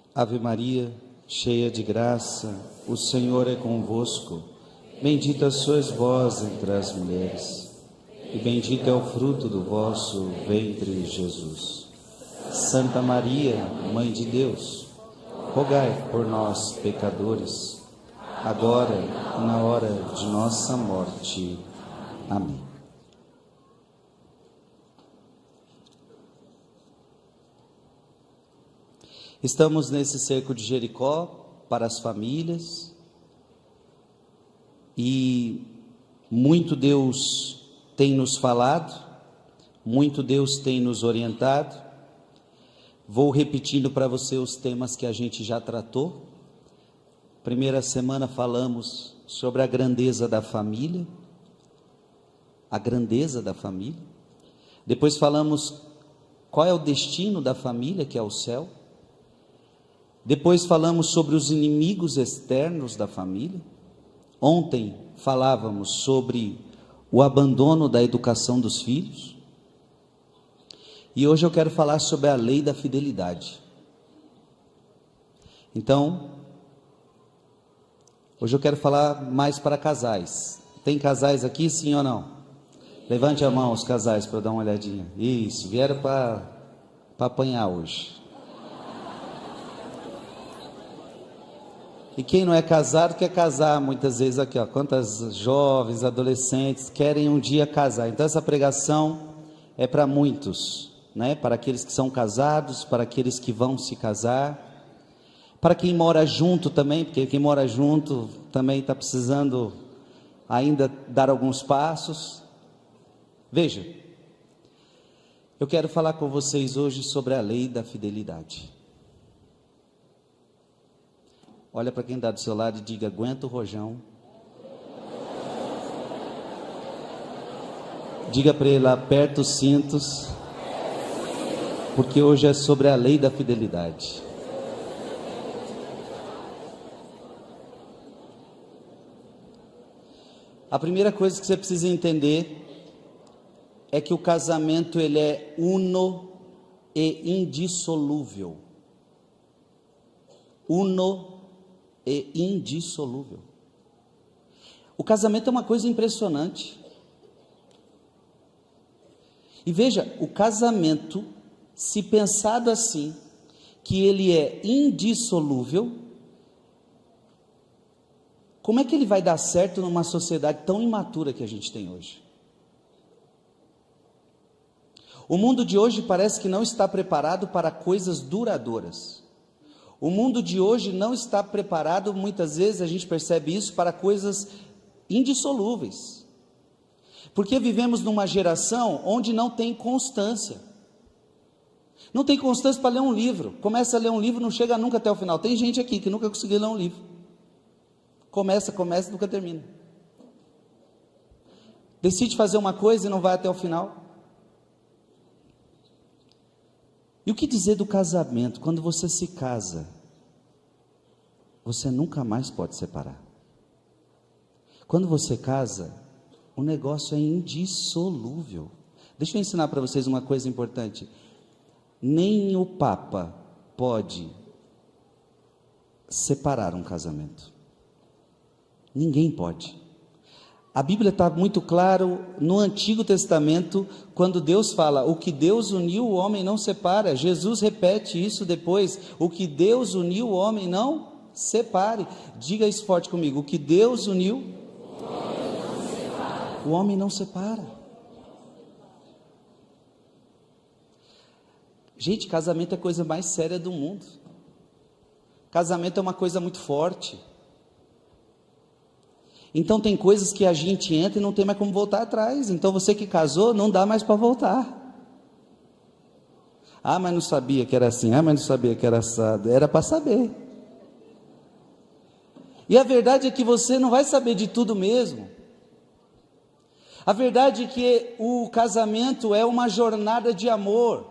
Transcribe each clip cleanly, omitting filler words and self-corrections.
Ave Maria, cheia de graça, o Senhor é convosco. Bendita sois vós entre as mulheres, e bendito é o fruto do vosso ventre, Jesus. Santa Maria, Mãe de Deus, rogai por nós, pecadores, agora e na hora de nossa morte. Amém. Estamos nesse cerco de Jericó para as famílias e muito Deus tem nos falado, muito Deus tem nos orientado. Vou repetindo para você os temas que a gente já tratou. Primeira semana falamos sobre a grandeza da família, a grandeza da família. Depois falamos qual é o destino da família, que é o céu. Depois falamos sobre os inimigos externos da família. Ontem falávamos sobre o abandono da educação dos filhos. E hoje eu quero falar sobre a lei da fidelidade. Então, hoje eu quero falar mais para casais. Tem casais aqui, sim ou não? Levante a mão os casais para eu dar uma olhadinha. Isso, vieram para apanhar hoje. E quem não é casado quer casar muitas vezes aqui, ó. Quantas jovens, adolescentes querem um dia casar. Então essa pregação é para muitos, né? Para aqueles que são casados, para aqueles que vão se casar, para quem mora junto também, porque quem mora junto também está precisando ainda dar alguns passos. Veja, eu quero falar com vocês hoje sobre a lei da fidelidade. Olha para quem está do seu lado e diga: aguenta o rojão. Diga para ele: aperta os cintos, porque hoje é sobre a lei da fidelidade. A primeira coisa que você precisa entender é que o casamento ele é uno e indissolúvel. Uno e indissolúvel. O casamento é uma coisa impressionante. E veja, o casamento, se pensado assim, que ele é indissolúvel, como é que ele vai dar certo numa sociedade tão imatura que a gente tem hoje? O mundo de hoje parece que não está preparado para coisas duradouras. O mundo de hoje não está preparado, muitas vezes a gente percebe isso, para coisas indissolúveis. Porque vivemos numa geração onde não tem constância. Não tem constância para ler um livro. Começa a ler um livro, não chega nunca até o final. Tem gente aqui que nunca conseguiu ler um livro. Começa e nunca termina. Decide fazer uma coisa e não vai até o final. E o que dizer do casamento? Quando você se casa, você nunca mais pode separar. Quando você casa, o negócio é indissolúvel. Deixa eu ensinar para vocês uma coisa importante. Nem o Papa pode separar um casamento. Ninguém pode. A Bíblia está muito claro no Antigo Testamento, quando Deus fala: o que Deus uniu, o homem não separa. Jesus repete isso depois: o que Deus uniu, o homem não separe. Diga isso forte comigo: o que Deus uniu, o homem não separa. Gente, casamento é a coisa mais séria do mundo. Casamento é uma coisa muito forte. Então tem coisas que a gente entra e não tem mais como voltar atrás. Então você que casou, não dá mais para voltar. Ah, mas não sabia que era assim. Ah, mas não sabia que era assado. Era para saber. E a verdade é que você não vai saber de tudo mesmo. A verdade é que o casamento é uma jornada de amor.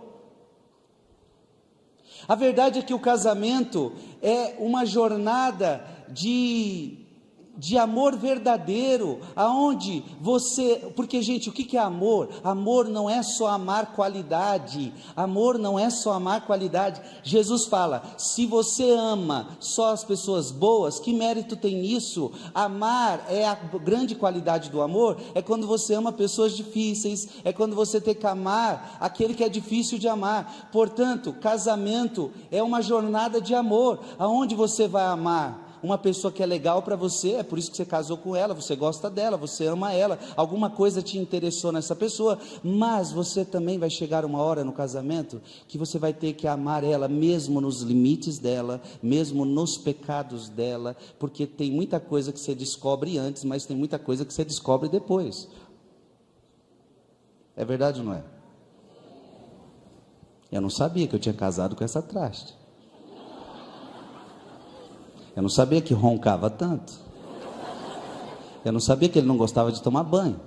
A verdade é que o casamento é uma jornada de de amor verdadeiro, aonde você, porque gente, o que é amor? Amor não é só amar qualidade, amor não é só amar qualidade. Jesus fala, se você ama só as pessoas boas, que mérito tem nisso? Amar é a grande qualidade do amor, é quando você ama pessoas difíceis, é quando você tem que amar aquele que é difícil de amar. Portanto, casamento é uma jornada de amor, aonde você vai amar uma pessoa que é legal para você, é por isso que você casou com ela, você gosta dela, você ama ela, alguma coisa te interessou nessa pessoa, mas você também vai chegar uma hora no casamento, que você vai ter que amar ela, mesmo nos limites dela, mesmo nos pecados dela, porque tem muita coisa que você descobre antes, mas tem muita coisa que você descobre depois. É verdade ou não é? Eu não sabia que eu tinha casado com essa traste. Eu não sabia que roncava tanto. Eu não sabia que ele não gostava de tomar banho.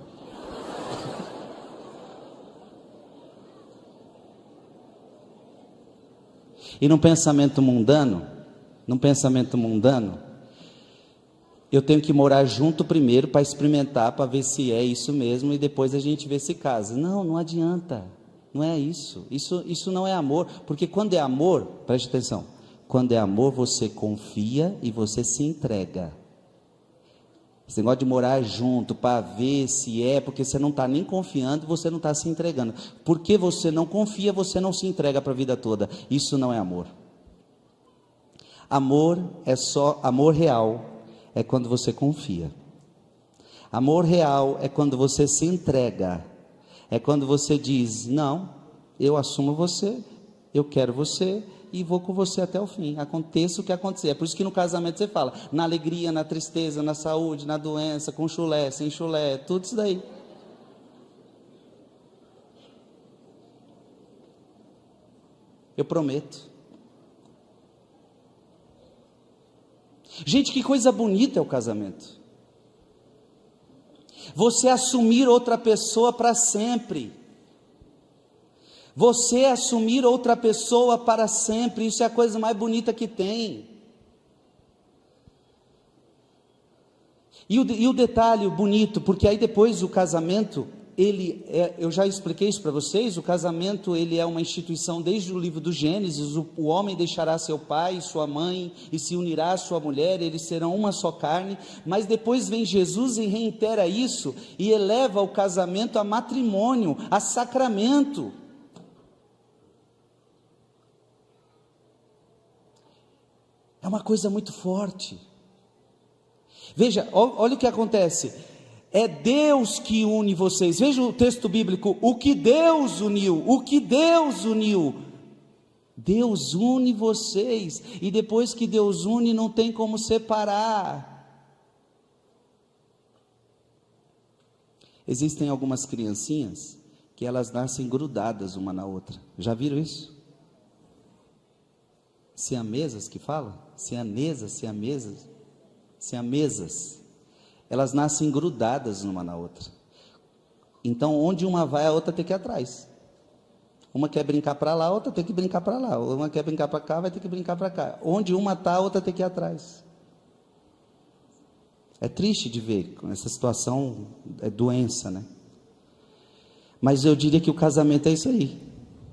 E num pensamento mundano, eu tenho que morar junto primeiro para experimentar, para ver se é isso mesmo, e depois a gente vê se casa. Não, não adianta. Não é isso. Isso não é amor, porque quando é amor, preste atenção. Quando é amor, você confia e você se entrega. Esse negócio de morar junto para ver se é, porque você não está nem confiando, você não está se entregando. Porque você não confia, você não se entrega para a vida toda. Isso não é amor. Amor é só, amor real é quando você confia. Amor real é quando você se entrega. É quando você diz, não, eu assumo você, eu quero você, e vou com você até o fim, aconteça o que acontecer. É por isso que no casamento você fala, na alegria, na tristeza, na saúde, na doença, com chulé, sem chulé, tudo isso daí. Eu prometo. Gente, que coisa bonita é o casamento. Você assumir outra pessoa para sempre. Você assumir outra pessoa para sempre, isso é a coisa mais bonita que tem. E o detalhe bonito, porque aí depois o casamento, eu já expliquei isso para vocês, o casamento ele é uma instituição desde o livro do Gênesis, o homem deixará seu pai e sua mãe, e se unirá à sua mulher, eles serão uma só carne, mas depois vem Jesus e reitera isso, e eleva o casamento a matrimônio, a sacramento. É uma coisa muito forte. Veja, olha o que acontece. É Deus que une vocês. Veja o texto bíblico. O que Deus uniu. O que Deus uniu. Deus une vocês. E depois que Deus une, não tem como separar. Existem algumas criancinhas que elas nascem grudadas uma na outra. Já viram isso? Siamesas que fala? Siamesas. Elas nascem grudadas uma na outra. Então, onde uma vai, a outra tem que ir atrás. Uma quer brincar para lá, a outra tem que brincar para lá. Uma quer brincar para cá, vai ter que brincar para cá. Onde uma está, a outra tem que ir atrás. É triste de ver, essa situação é doença, né? Mas eu diria que o casamento é isso aí.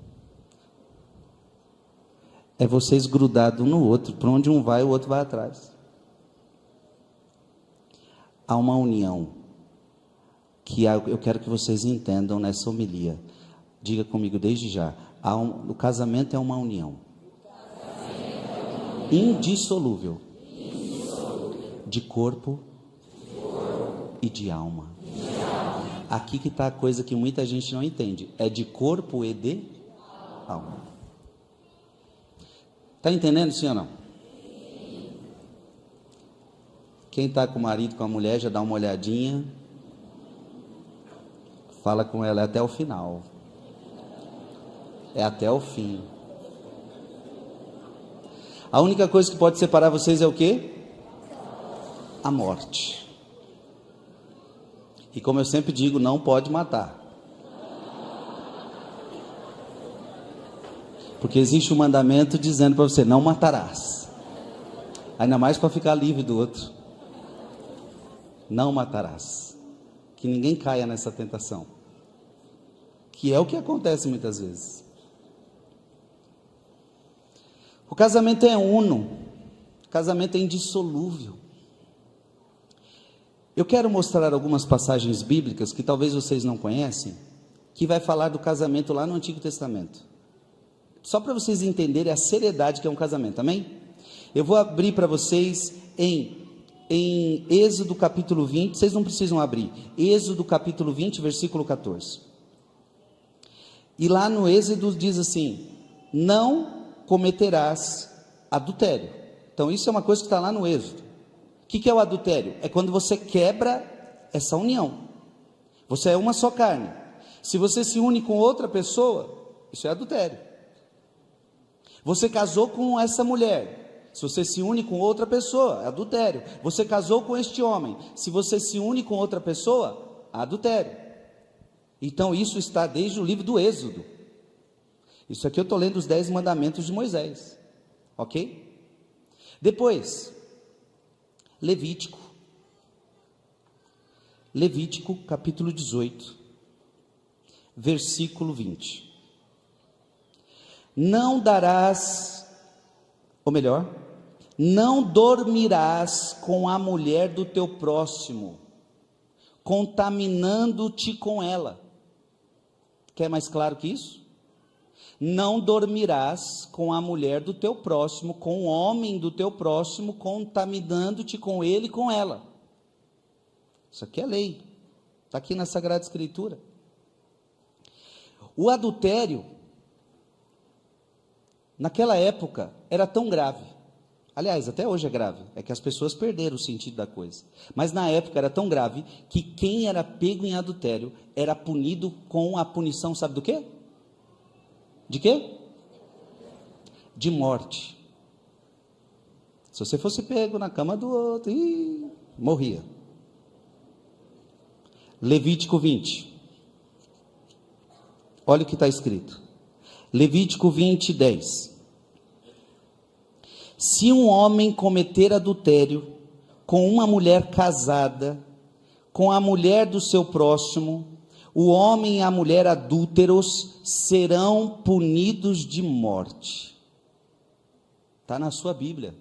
É vocês grudados um no outro, para onde um vai, o outro vai atrás. Há uma união, que eu quero que vocês entendam nessa homilia. Diga comigo desde já. O casamento é uma união. Indissolúvel. De corpo e de alma. Aqui que está a coisa que muita gente não entende. É de corpo e de alma. Está entendendo, sim ou não? Quem está com o marido, com a mulher, já dá uma olhadinha. Fala com ela até o final. É até o fim. A única coisa que pode separar vocês é o quê? A morte. E como eu sempre digo, não pode matar. Porque existe um mandamento dizendo para você, não matarás. Ainda mais para ficar livre do outro. não matarás. Que ninguém caia nessa tentação, que é o que acontece muitas vezes. O casamento é uno, o casamento é indissolúvel. Eu quero mostrar algumas passagens bíblicas que talvez vocês não conhecem, que vai falar do casamento lá no Antigo Testamento. Só para vocês entenderem a seriedade que é um casamento, amém? Eu vou abrir para vocês em Êxodo capítulo 20, vocês não precisam abrir, Êxodo capítulo 20, versículo 14. E lá no Êxodo diz assim: não cometerás adultério. Então isso é uma coisa que está lá no Êxodo. O que é o adultério? É quando você quebra essa união. Você é uma só carne. Se você se une com outra pessoa, isso é adultério. Você casou com essa mulher, se você se une com outra pessoa, é adultério. Você casou com este homem, se você se une com outra pessoa, é adultério. Então isso está desde o livro do Êxodo. Isso aqui eu estou lendo os 10 mandamentos de Moisés, ok? Depois, Levítico capítulo 18, versículo 20. Não darás, ou melhor, não dormirás com a mulher do teu próximo, contaminando-te com ela. Quer mais claro que isso? Não dormirás com a mulher do teu próximo, com o homem do teu próximo, contaminando-te com ele e com ela. Isso aqui é lei, está aqui na Sagrada Escritura. O adultério, naquela época, era tão grave. Aliás, até hoje é grave, é que as pessoas perderam o sentido da coisa. Mas na época era tão grave que quem era pego em adultério era punido com a punição, sabe do quê? De quê? De morte. Se você fosse pego na cama do outro, morria. Levítico 20. Olha o que está escrito. Levítico 20, 10. Se um homem cometer adultério com uma mulher casada, com a mulher do seu próximo, o homem e a mulher adúlteros serão punidos de morte. Está na sua Bíblia.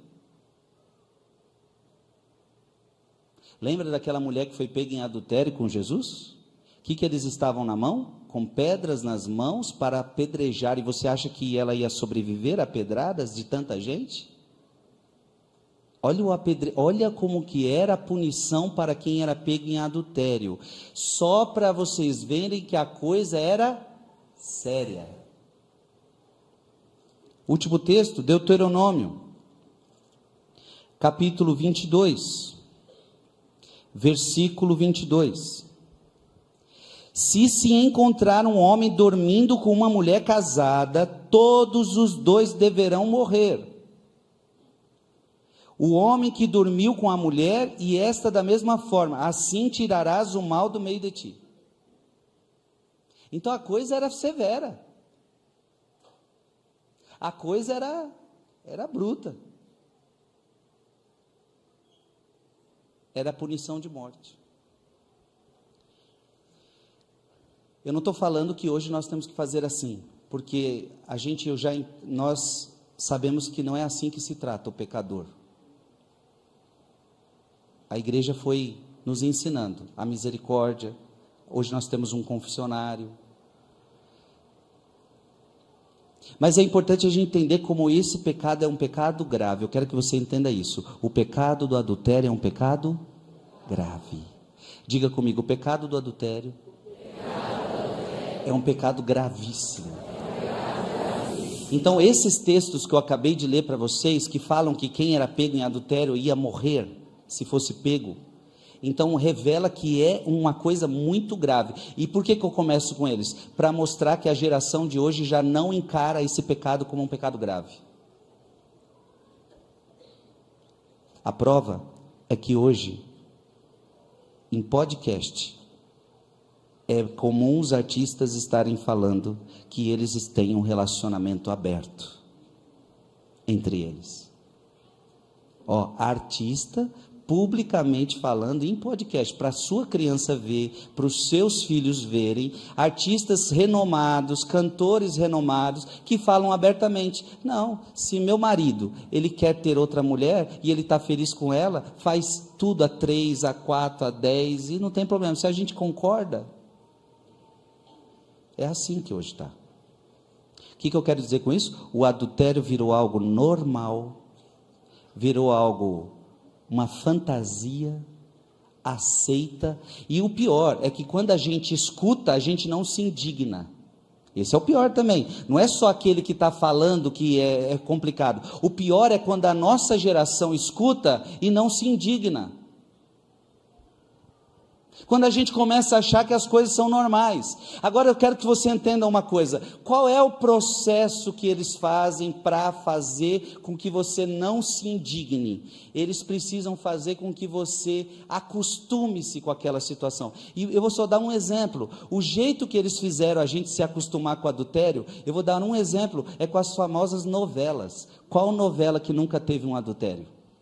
Lembra daquela mulher que foi pega em adultério com Jesus? O que eles estavam na mão? Com pedras nas mãos para apedrejar. E você acha que ela ia sobreviver a pedradas de tanta gente? Olha como que era a punição para quem era pego em adultério. Só para vocês verem que a coisa era séria. Último texto, Deuteronômio, capítulo 22, versículo 22. Se encontrar um homem dormindo com uma mulher casada, todos os dois deverão morrer. O homem que dormiu com a mulher, e esta da mesma forma, assim tirarás o mal do meio de ti. Então a coisa era severa. A coisa era bruta. Era a punição de morte. Eu não estou falando que hoje nós temos que fazer assim, porque nós sabemos que não é assim que se trata o pecador. A igreja foi nos ensinando a misericórdia. Hoje nós temos um confessionário. Mas é importante a gente entender como esse pecado é um pecado grave. Eu quero que você entenda isso. O pecado do adultério é um pecado grave. Diga comigo, o pecado do adultério é um pecado gravíssimo. Então esses textos que eu acabei de ler para vocês, que falam que quem era pego em adultério ia morrer se fosse pego, então revela que é uma coisa muito grave. E por que eu começo com eles? Para mostrar que a geração de hoje já não encara esse pecado como um pecado grave. A prova é que hoje, em podcast, é comum os artistas estarem falando que eles têm um relacionamento aberto entre eles. Artista publicamente falando em podcast, para a sua criança ver, para os seus filhos verem, artistas renomados, cantores renomados, que falam abertamente, não, se meu marido, ele quer ter outra mulher, e ele está feliz com ela, faz tudo a 3, a 4, a 10, e não tem problema, se a gente concorda, é assim que hoje está. O que eu quero dizer com isso? O adultério virou algo normal, virou algo, uma fantasia, aceita, e o pior é que quando a gente escuta, a gente não se indigna. Esse é o pior também, não é só aquele que está falando que é complicado, o pior é quando a nossa geração escuta e não se indigna. Quando a gente começa a achar que as coisas são normais. Agora eu quero que você entenda uma coisa, qual é o processo que eles fazem para fazer com que você não se indigne? Eles precisam fazer com que você acostume-se com aquela situação. E eu vou só dar um exemplo, o jeito que eles fizeram a gente se acostumar com o adultério, eu vou dar um exemplo, é com as famosas novelas. Qual novela que nunca teve um adultério?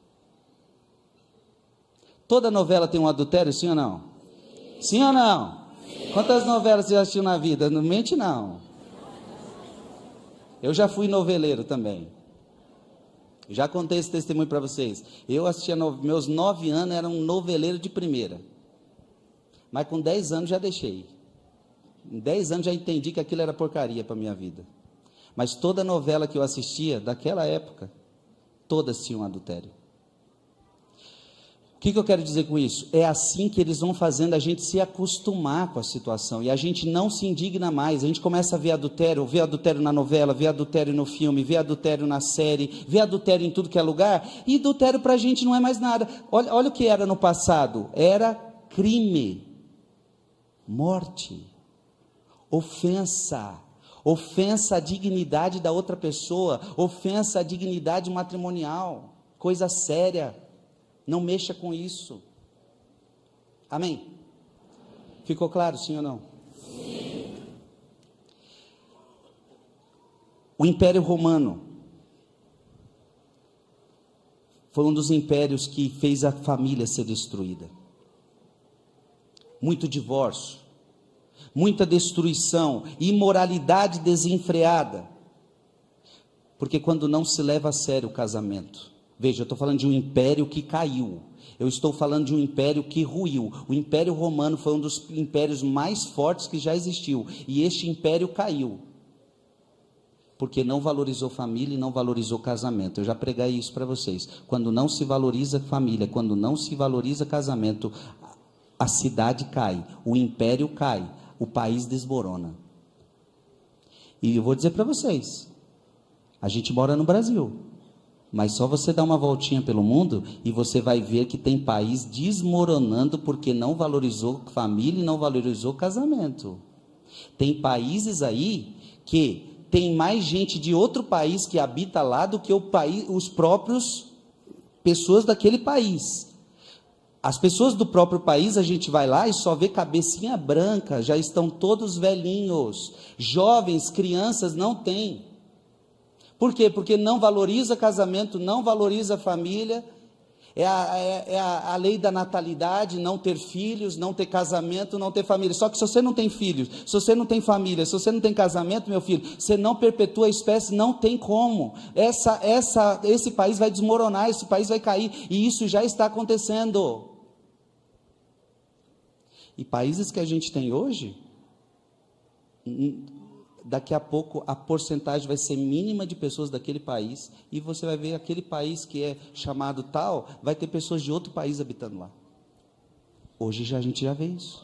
Toda novela tem um adultério, sim ou não? Sim ou não? Sim. Quantas novelas você já assistiu na vida? Não mente não. Eu já fui noveleiro também. Já contei esse testemunho para vocês. Eu assistia, meus 9 anos era um noveleiro de primeira. Mas com 10 anos já deixei. Em 10 anos já entendi que aquilo era porcaria para a minha vida. Mas toda novela que eu assistia, daquela época, todas tinham adultério. O que eu quero dizer com isso? É assim que eles vão fazendo a gente se acostumar com a situação, e a gente não se indigna mais, a gente começa a ver adultério na novela, ver adultério no filme, ver adultério na série, ver adultério em tudo que é lugar, e adultério para a gente não é mais nada. Olha o que era no passado, era crime, morte, ofensa à dignidade da outra pessoa, ofensa à dignidade matrimonial, coisa séria. Não mexa com isso. Amém? Ficou claro, sim ou não? Sim. O Império Romano foi um dos impérios que fez a família ser destruída. Muito divórcio, muita destruição, imoralidade desenfreada. Porque quando não se leva a sério o casamento. Veja, eu estou falando de um império que caiu, eu estou falando de um império que ruiu. O Império Romano foi um dos impérios mais fortes que já existiu, e este império caiu, porque não valorizou família e não valorizou casamento. Eu já preguei isso para vocês, quando não se valoriza família, quando não se valoriza casamento, a cidade cai, o império cai, o país desmorona. E eu vou dizer para vocês, a gente mora no Brasil, mas só você dá uma voltinha pelo mundo e você vai ver que tem país desmoronando porque não valorizou família e não valorizou casamento. Tem países aí que tem mais gente de outro país que habita lá do que os próprios pessoas daquele país. As pessoas do próprio país, a gente vai lá e só vê cabecinha branca, já estão todos velhinhos, jovens, crianças, não tem. Por quê? Porque não valoriza casamento, não valoriza família, é a lei da natalidade, não ter filhos, não ter casamento, não ter família. Só que se você não tem filhos, se você não tem família, se você não tem casamento, meu filho, você não perpetua a espécie, não tem como. Esse país vai desmoronar, esse país vai cair, e isso já está acontecendo. E países que a gente tem hoje, daqui a pouco a porcentagem vai ser mínima de pessoas daquele país, e você vai ver aquele país que é chamado tal, vai ter pessoas de outro país habitando lá. Hoje a gente já vê isso.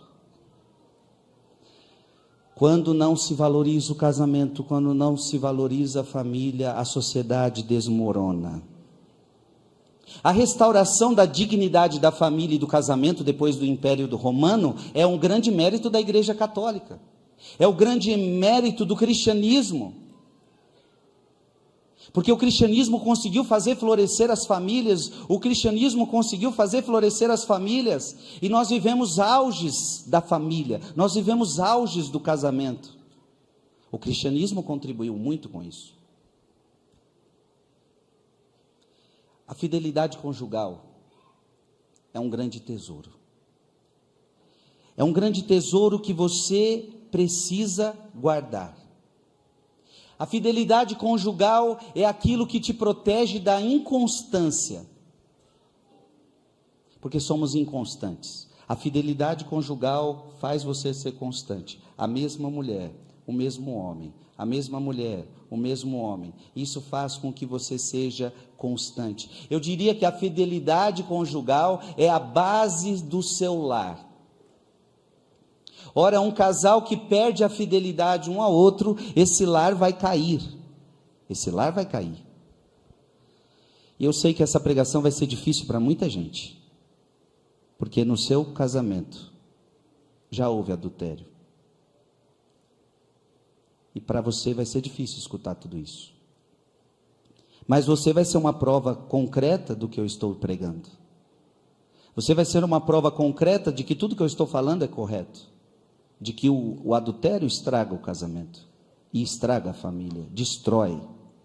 Quando não se valoriza o casamento, quando não se valoriza a família, a sociedade desmorona. A restauração da dignidade da família e do casamento depois do Império Romano é um grande mérito da Igreja Católica. É o grande mérito do cristianismo, porque o cristianismo conseguiu fazer florescer as famílias, e nós vivemos auges da família, nós vivemos auges do casamento. O cristianismo contribuiu muito com isso. A fidelidade conjugal é um grande tesouro. É um grande tesouro que você precisa guardar. A fidelidade conjugal é aquilo que te protege da inconstância, porque somos inconstantes. A fidelidade conjugal faz você ser constante. A mesma mulher, o mesmo homem, a mesma mulher, o mesmo homem. Isso faz com que você seja constante. Eu diria que a fidelidade conjugal é a base do seu lar. Ora, um casal que perde a fidelidade um ao outro, esse lar vai cair. Esse lar vai cair. E eu sei que essa pregação vai ser difícil para muita gente, porque no seu casamento já houve adultério. E para você vai ser difícil escutar tudo isso. Mas você vai ser uma prova concreta do que eu estou pregando. Você vai ser uma prova concreta de que tudo que eu estou falando é correto. De que o adultério estraga o casamento. E estraga a família. Destrói.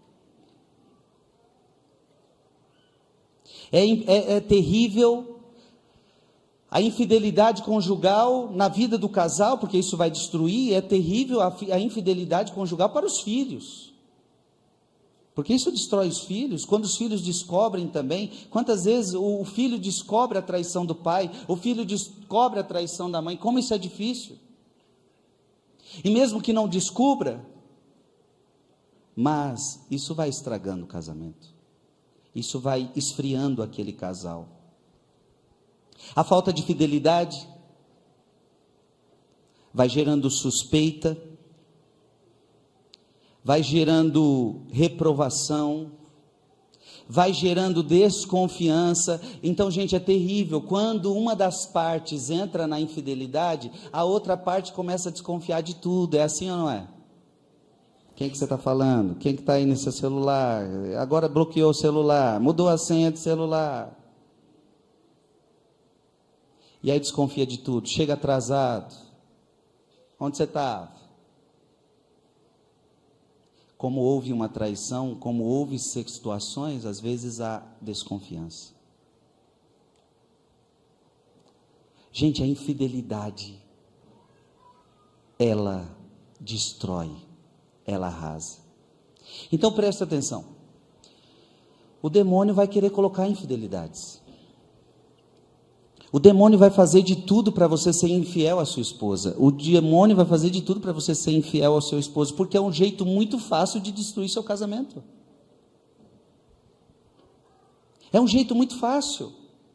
É terrível a infidelidade conjugal na vida do casal, porque isso vai destruir. É terrível a infidelidade conjugal para os filhos, porque isso destrói os filhos. Quando os filhos descobrem também, quantas vezes o filho descobre a traição do pai, o filho descobre a traição da mãe, como isso é difícil. E mesmo que não descubra, mas isso vai estragando o casamento, isso vai esfriando aquele casal. A falta de fidelidade vai gerando suspeita, vai gerando reprovação, vai gerando desconfiança. Então, gente, é terrível. Quando uma das partes entra na infidelidade, a outra parte começa a desconfiar de tudo. É assim ou não é? Quem que você está falando? Quem que está aí nesse celular? Agora bloqueou o celular, mudou a senha de celular. E aí desconfia de tudo, chega atrasado. Onde você estava? Como houve uma traição, como houve situações, às vezes há desconfiança. Gente, a infidelidade, ela destrói, ela arrasa. Então presta atenção. O demônio vai querer colocar infidelidades. O demônio vai fazer de tudo para você ser infiel à sua esposa. O demônio vai fazer de tudo para você ser infiel ao seu esposo, porque é um jeito muito fácil de destruir seu casamento. É um jeito muito fácil.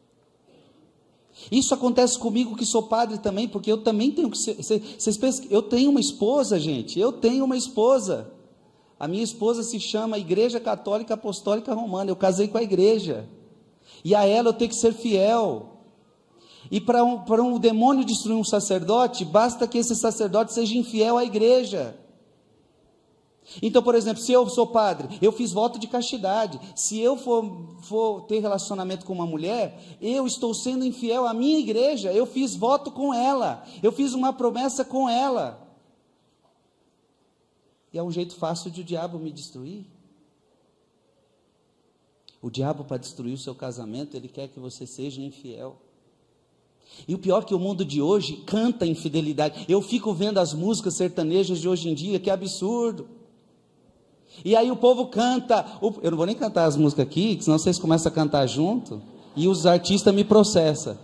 Isso acontece comigo que sou padre também, porque eu também tenho que ser. Vocês pensam, eu tenho uma esposa, gente. Eu tenho uma esposa. A minha esposa se chama Igreja Católica Apostólica Romana. Eu casei com a igreja. E a ela eu tenho que ser fiel. E para um demônio destruir um sacerdote, basta que esse sacerdote seja infiel à igreja. Então, por exemplo, se eu sou padre, eu fiz voto de castidade. Se eu for ter relacionamento com uma mulher, eu estou sendo infiel à minha igreja. Eu fiz voto com ela, eu fiz uma promessa com ela. E é um jeito fácil de o diabo me destruir. O diabo, para destruir o seu casamento, ele quer que você seja infiel. E o pior é que o mundo de hoje canta infidelidade. Eu fico vendo as músicas sertanejas de hoje em dia, que absurdo. E aí o povo canta, eu não vou nem cantar as músicas aqui, senão vocês começam a cantar junto, e os artistas me processam.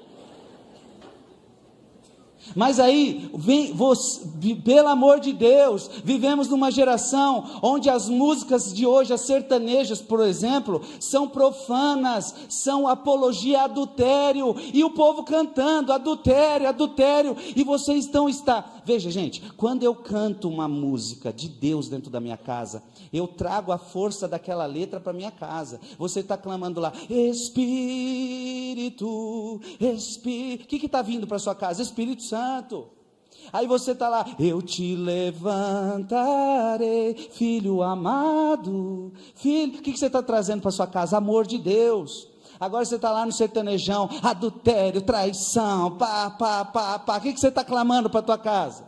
Mas aí, pelo amor de Deus, vivemos numa geração onde as músicas de hoje, as sertanejas, por exemplo, são profanas, são apologia a adultério, e o povo cantando adultério, adultério, e vocês veja, gente, quando eu canto uma música de Deus dentro da minha casa, eu trago a força daquela letra para minha casa. Você está clamando lá, Espírito, o que está vindo para sua casa? Espírito Santo. Aí você está lá, eu te levantarei, filho amado, filho, o que você está trazendo para sua casa? Amor de Deus. Agora você está lá no sertanejão, adultério, traição, o que você está clamando para a tua casa?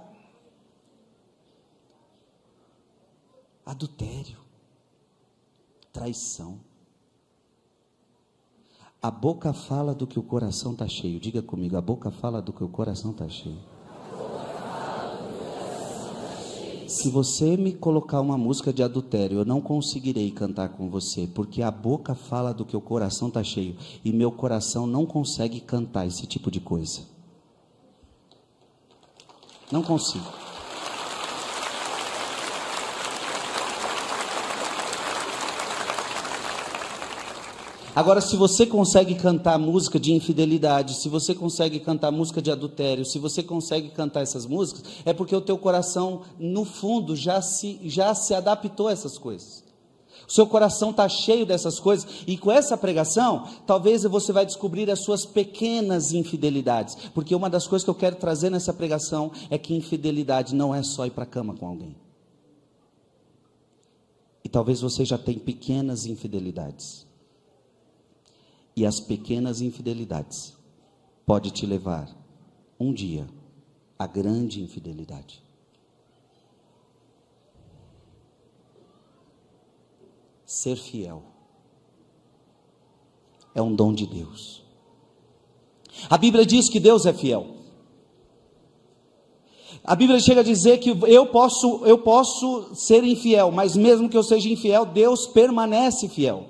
Adultério, traição. A boca fala do que o coração está cheio. Diga comigo, a boca fala do que o coração está cheio. Se você me colocar uma música de adultério, eu não conseguirei cantar com você, porque a boca fala do que o coração está cheio, e meu coração não consegue cantar esse tipo de coisa. Não consigo. Agora, se você consegue cantar música de infidelidade, se você consegue cantar música de adultério, se você consegue cantar essas músicas, é porque o teu coração, no fundo, já se adaptou a essas coisas. O seu coração está cheio dessas coisas, e com essa pregação, talvez você vai descobrir as suas pequenas infidelidades, porque uma das coisas que eu quero trazer nessa pregação é que infidelidade não é só ir para a cama com alguém. E talvez você já tenha pequenas infidelidades. E as pequenas infidelidades pode te levar um dia à grande infidelidade. Ser fiel é um dom de Deus. A Bíblia diz que Deus é fiel. A Bíblia chega a dizer que eu posso ser infiel, mas mesmo que eu seja infiel, Deus permanece fiel.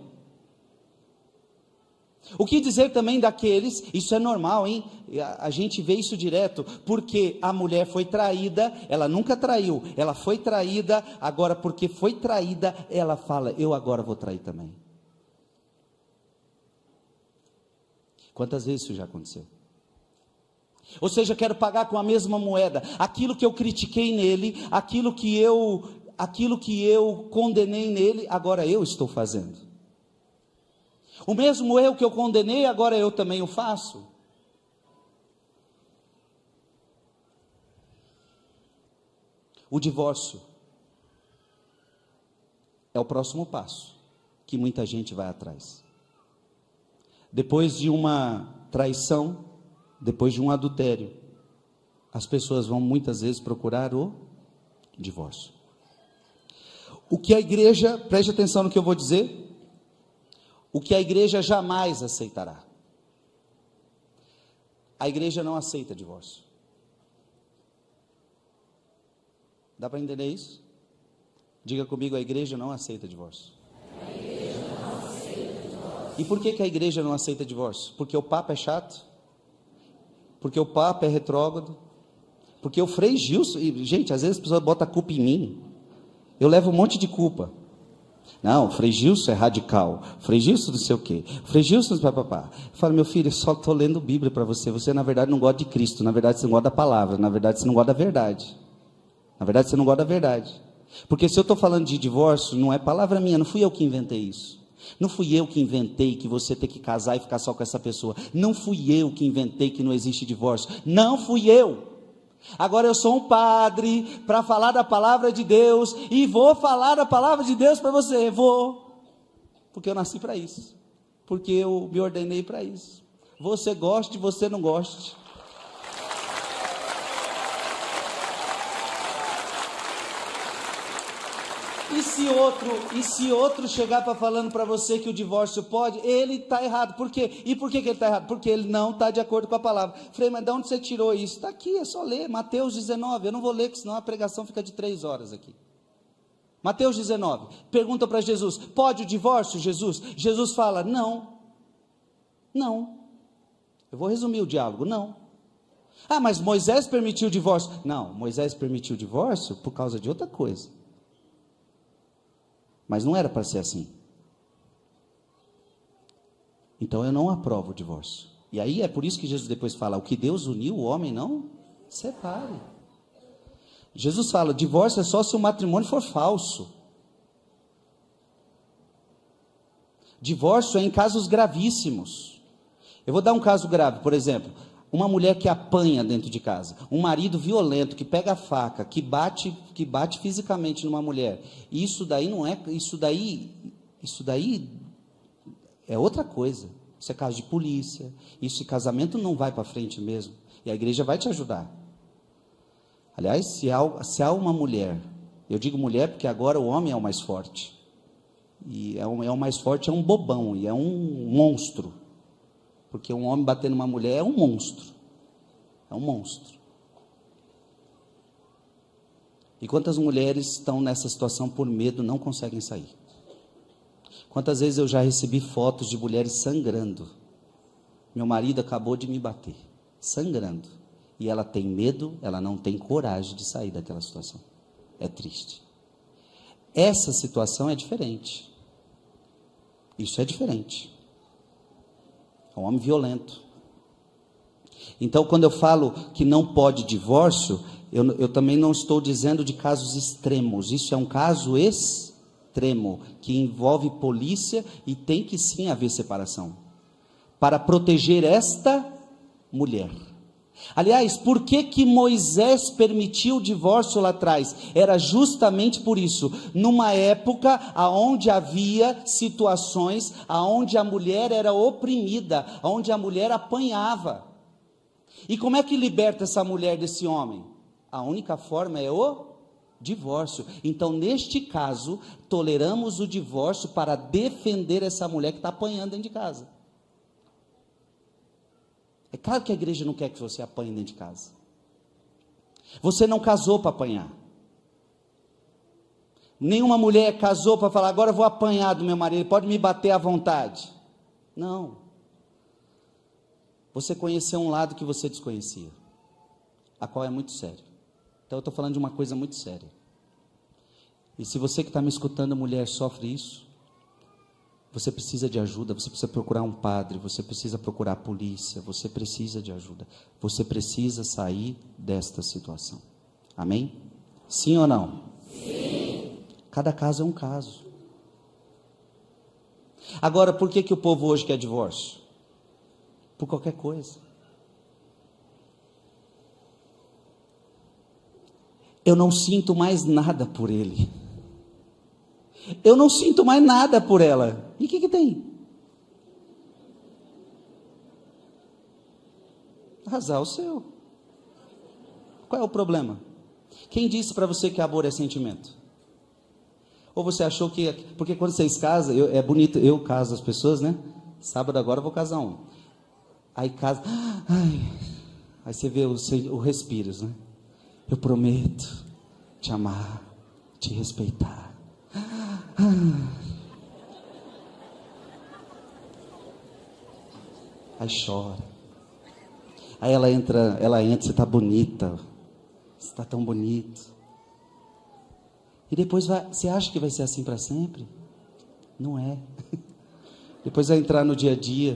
O que dizer também daqueles, isso é normal, hein? A gente vê isso direto, porque a mulher foi traída, ela nunca traiu, ela foi traída, agora porque foi traída, ela fala, eu agora vou trair também. Quantas vezes isso já aconteceu? Ou seja, quero pagar com a mesma moeda, aquilo que eu critiquei nele, aquilo que eu condenei nele, agora eu estou fazendo. O mesmo erro que eu condenei, agora eu também o faço. O divórcio é o próximo passo que muita gente vai atrás. Depois de uma traição, depois de um adultério, as pessoas vão muitas vezes procurar o divórcio. O que a igreja, preste atenção no que eu vou dizer, o que a igreja jamais aceitará. A igreja não aceita divórcio. Dá para entender isso? Diga comigo, a igreja não aceita divórcio. A igreja não aceita divórcio. E por que a igreja não aceita divórcio? Porque o Papa é chato? Porque o Papa é retrógrado? Porque o Frei Gilson, e, gente, às vezes as pessoas botam a culpa em mim. Eu levo um monte de culpa. Não, o Frei Gilson é radical, Frei Gilson não sei o quê, Frei Gilson papapá. Eu falo, meu filho, eu só estou lendo Bíblia para você, você na verdade não gosta de Cristo, na verdade você não gosta da palavra, na verdade você não gosta da verdade, na verdade você não gosta da verdade, porque se eu estou falando de divórcio, não é palavra minha, não fui eu que inventei isso, não fui eu que inventei que você tem que casar e ficar só com essa pessoa, não fui eu que inventei que não existe divórcio, não fui eu. Agora eu sou um padre para falar da palavra de Deus e vou falar da palavra de Deus para você, porque eu nasci para isso, porque eu me ordenei para isso. Você goste, você não goste. E se outro chegar para falando para você que o divórcio pode, ele está errado. Por quê? E por que ele está errado? Porque ele não está de acordo com a palavra. Falei, mas de onde você tirou isso? Está aqui, é só ler, Mateus 19, eu não vou ler, porque senão a pregação fica de 3 horas aqui. Mateus 19, pergunta para Jesus, pode o divórcio, Jesus? Jesus fala, não. Eu vou resumir o diálogo, não. Ah, mas Moisés permitiu o divórcio. Não, Moisés permitiu o divórcio por causa de outra coisa. Mas não era para ser assim. Então eu não aprovo o divórcio. E aí é por isso que Jesus depois fala, o que Deus uniu, o homem não separe. Jesus fala, divórcio é só se o matrimônio for falso. Divórcio é em casos gravíssimos. Eu vou dar um caso grave, por exemplo, uma mulher que apanha dentro de casa, um marido violento que pega a faca, que bate fisicamente numa mulher. Isso daí não é, isso daí é outra coisa. Isso é caso de polícia. Esse casamento não vai para frente mesmo. E a igreja vai te ajudar. Aliás, se há uma mulher, eu digo mulher porque agora o homem é o mais forte. E o mais forte é um bobão, e é um monstro. Porque um homem batendo numa mulher é um monstro. É um monstro. E quantas mulheres estão nessa situação por medo, não conseguem sair? Quantas vezes eu já recebi fotos de mulheres sangrando. Meu marido acabou de me bater, sangrando. E ela tem medo, ela não tem coragem de sair daquela situação. É triste. Essa situação é diferente. Isso é diferente. É um homem violento. Então, quando eu falo que não pode divórcio, eu também não estou dizendo de casos extremos. Isso é um caso extremo, que envolve polícia e tem que sim haver separação, para proteger esta mulher. Aliás, por que Moisés permitiu o divórcio lá atrás? Era justamente por isso, numa época onde havia situações onde a mulher era oprimida, onde a mulher apanhava. E como é que liberta essa mulher desse homem? A única forma é o divórcio. Então, neste caso, toleramos o divórcio para defender essa mulher que está apanhando dentro de casa. É claro que a igreja não quer que você apanhe dentro de casa. Você não casou para apanhar. Nenhuma mulher casou para falar, agora eu vou apanhar do meu marido, ele pode me bater à vontade. Não. Você conheceu um lado que você desconhecia, a qual é muito sério. Então eu estou falando de uma coisa muito séria. E se você que está me escutando, mulher, sofre isso, você precisa de ajuda, você precisa procurar um padre, você precisa procurar a polícia, você precisa de ajuda, você precisa sair desta situação. Amém? Sim ou não? Sim. Cada caso é um caso. Agora, por que o povo hoje quer divórcio? Por qualquer coisa. Eu não sinto mais nada por ele. Eu não sinto mais nada por ela. E o que tem? Azar o seu. Qual é o problema? Quem disse para você que amor é sentimento? Ou você achou que... Porque quando vocês casam, é bonito, eu caso as pessoas, né? Sábado agora eu vou casar um. Aí casa... Aí você vê o respiros, né? Eu prometo te amar, te respeitar. Aí chora. Aí ela entra, você está bonita, você está tão bonito. E depois você acha que vai ser assim para sempre? Não é. Depois vai entrar no dia a dia.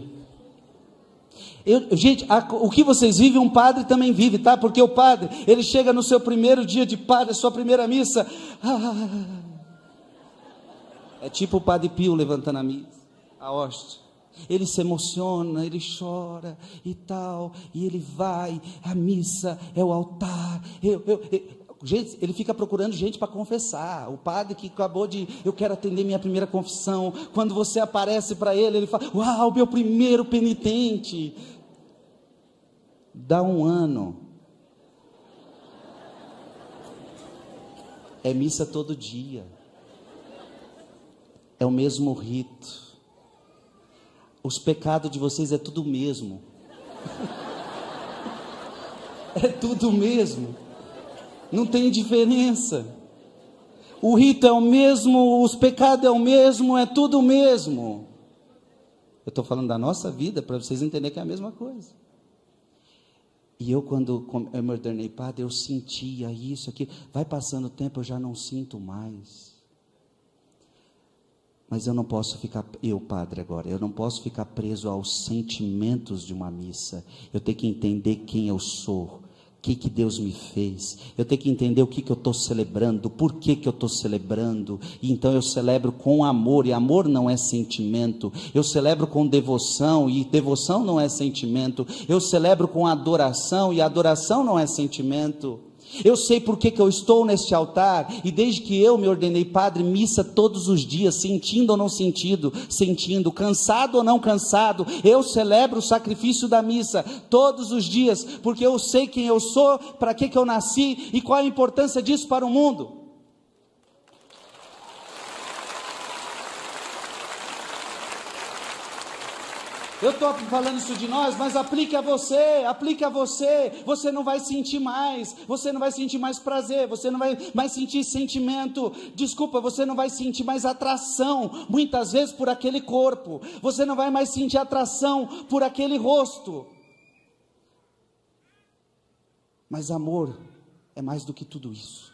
Gente, o que vocês vivem, um padre também vive, tá? Porque o padre, ele chega no seu primeiro dia de padre, sua primeira missa. É tipo o Padre Pio levantando a hóstia. Ele se emociona, ele chora e tal, e ele vai, a missa é o altar. Gente, ele fica procurando gente para confessar. O padre que acabou de, eu quero atender minha primeira confissão. Quando você aparece para ele, ele fala, uau, meu primeiro penitente. Dá um ano. É missa todo dia. É o mesmo rito. Os pecados de vocês é tudo mesmo. É tudo mesmo. Não tem diferença. O rito é o mesmo, os pecados é o mesmo, é tudo o mesmo. Eu estou falando da nossa vida para vocês entenderem que é a mesma coisa. E eu, quando eu me ordenei padre, eu sentia isso aqui. Vai passando o tempo, eu já não sinto mais. Mas eu não posso ficar, padre agora, eu não posso ficar preso aos sentimentos de uma missa. Eu tenho que entender quem eu sou, o que Deus me fez. Eu tenho que entender o que eu estou celebrando, por que eu estou celebrando. E então eu celebro com amor, e amor não é sentimento. Eu celebro com devoção, e devoção não é sentimento. Eu celebro com adoração, e adoração não é sentimento. Eu sei por que eu estou neste altar, e desde que eu me ordenei padre, missa todos os dias, sentindo ou não sentindo, cansado ou não cansado, eu celebro o sacrifício da missa todos os dias, porque eu sei quem eu sou, para que eu nasci, e qual a importância disso para o mundo. Eu estou falando isso de nós, mas aplique a você, você não vai sentir mais, você não vai sentir mais prazer, você não vai mais sentir sentimento, desculpa, você não vai sentir mais atração, muitas vezes por aquele corpo, você não vai mais sentir atração por aquele rosto, mas amor é mais do que tudo isso.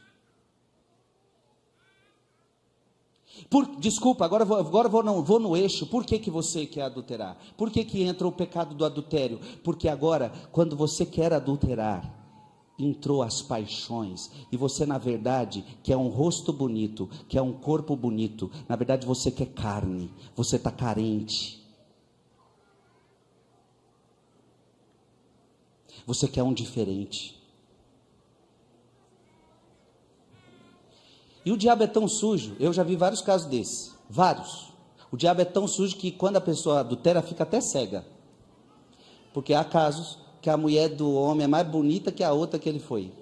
Desculpa, agora vou no eixo. Por que você quer adulterar? Por que entra o pecado do adultério? Porque agora, quando você quer adulterar, entrou as paixões, e você na verdade quer um rosto bonito, quer um corpo bonito, na verdade você quer carne, você está carente, você quer um diferente. E o diabo é tão sujo, eu já vi vários casos desses, vários. O diabo é tão sujo que quando a pessoa adultera, fica até cega. Porque há casos que a mulher do homem é mais bonita que a outra que ele foi.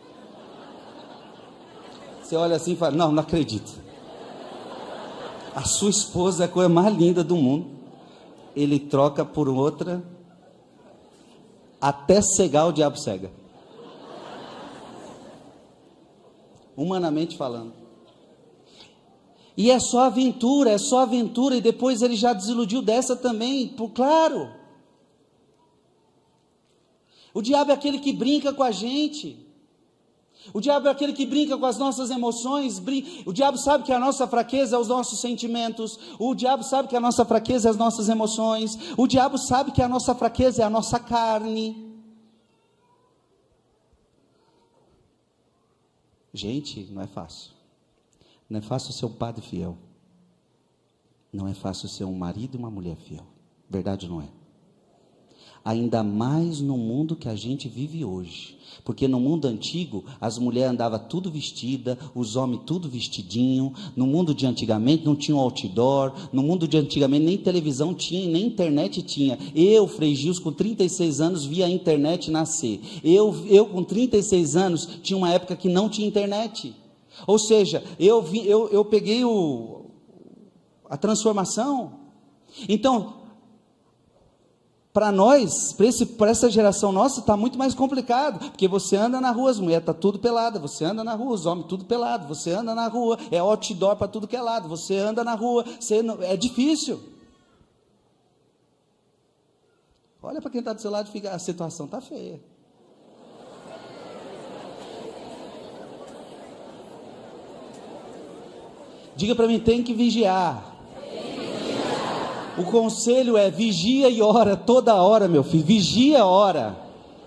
Você olha assim e fala, não acredito. A sua esposa é a coisa mais linda do mundo. Ele troca por outra, até cegar o diabo cega. Humanamente falando. E é só aventura, e depois ele já desiludiu dessa também, claro. O diabo é aquele que brinca com a gente. O diabo é aquele que brinca com as nossas emoções. O diabo sabe que a nossa fraqueza é os nossos sentimentos. O diabo sabe que a nossa fraqueza é as nossas emoções. O diabo sabe que a nossa fraqueza é a nossa carne. Gente, não é fácil. Não é fácil ser um padre fiel. Não é fácil ser um marido e uma mulher fiel. Verdade não é? Ainda mais no mundo que a gente vive hoje. Porque no mundo antigo, as mulheres andavam tudo vestida, os homens tudo vestidinho. No mundo de antigamente não tinha outdoor. No mundo de antigamente nem televisão tinha, nem internet tinha. Eu, Frei Gils, com 36 anos, vi a internet nascer. Eu com 36 anos, tinha uma época que não tinha internet. Ou seja, eu peguei a transformação. Então, para nós, para essa geração nossa, está muito mais complicado, porque você anda na rua, as mulheres estão tudo peladas, você anda na rua, os homens tudo pelado, você anda na rua, é outdoor para tudo que é lado, você anda na rua, é difícil. Olha para quem está do seu lado e fica, a situação está feia. Diga para mim, tem que vigiar. O conselho é vigia e ora, toda hora, meu filho, vigia e ora.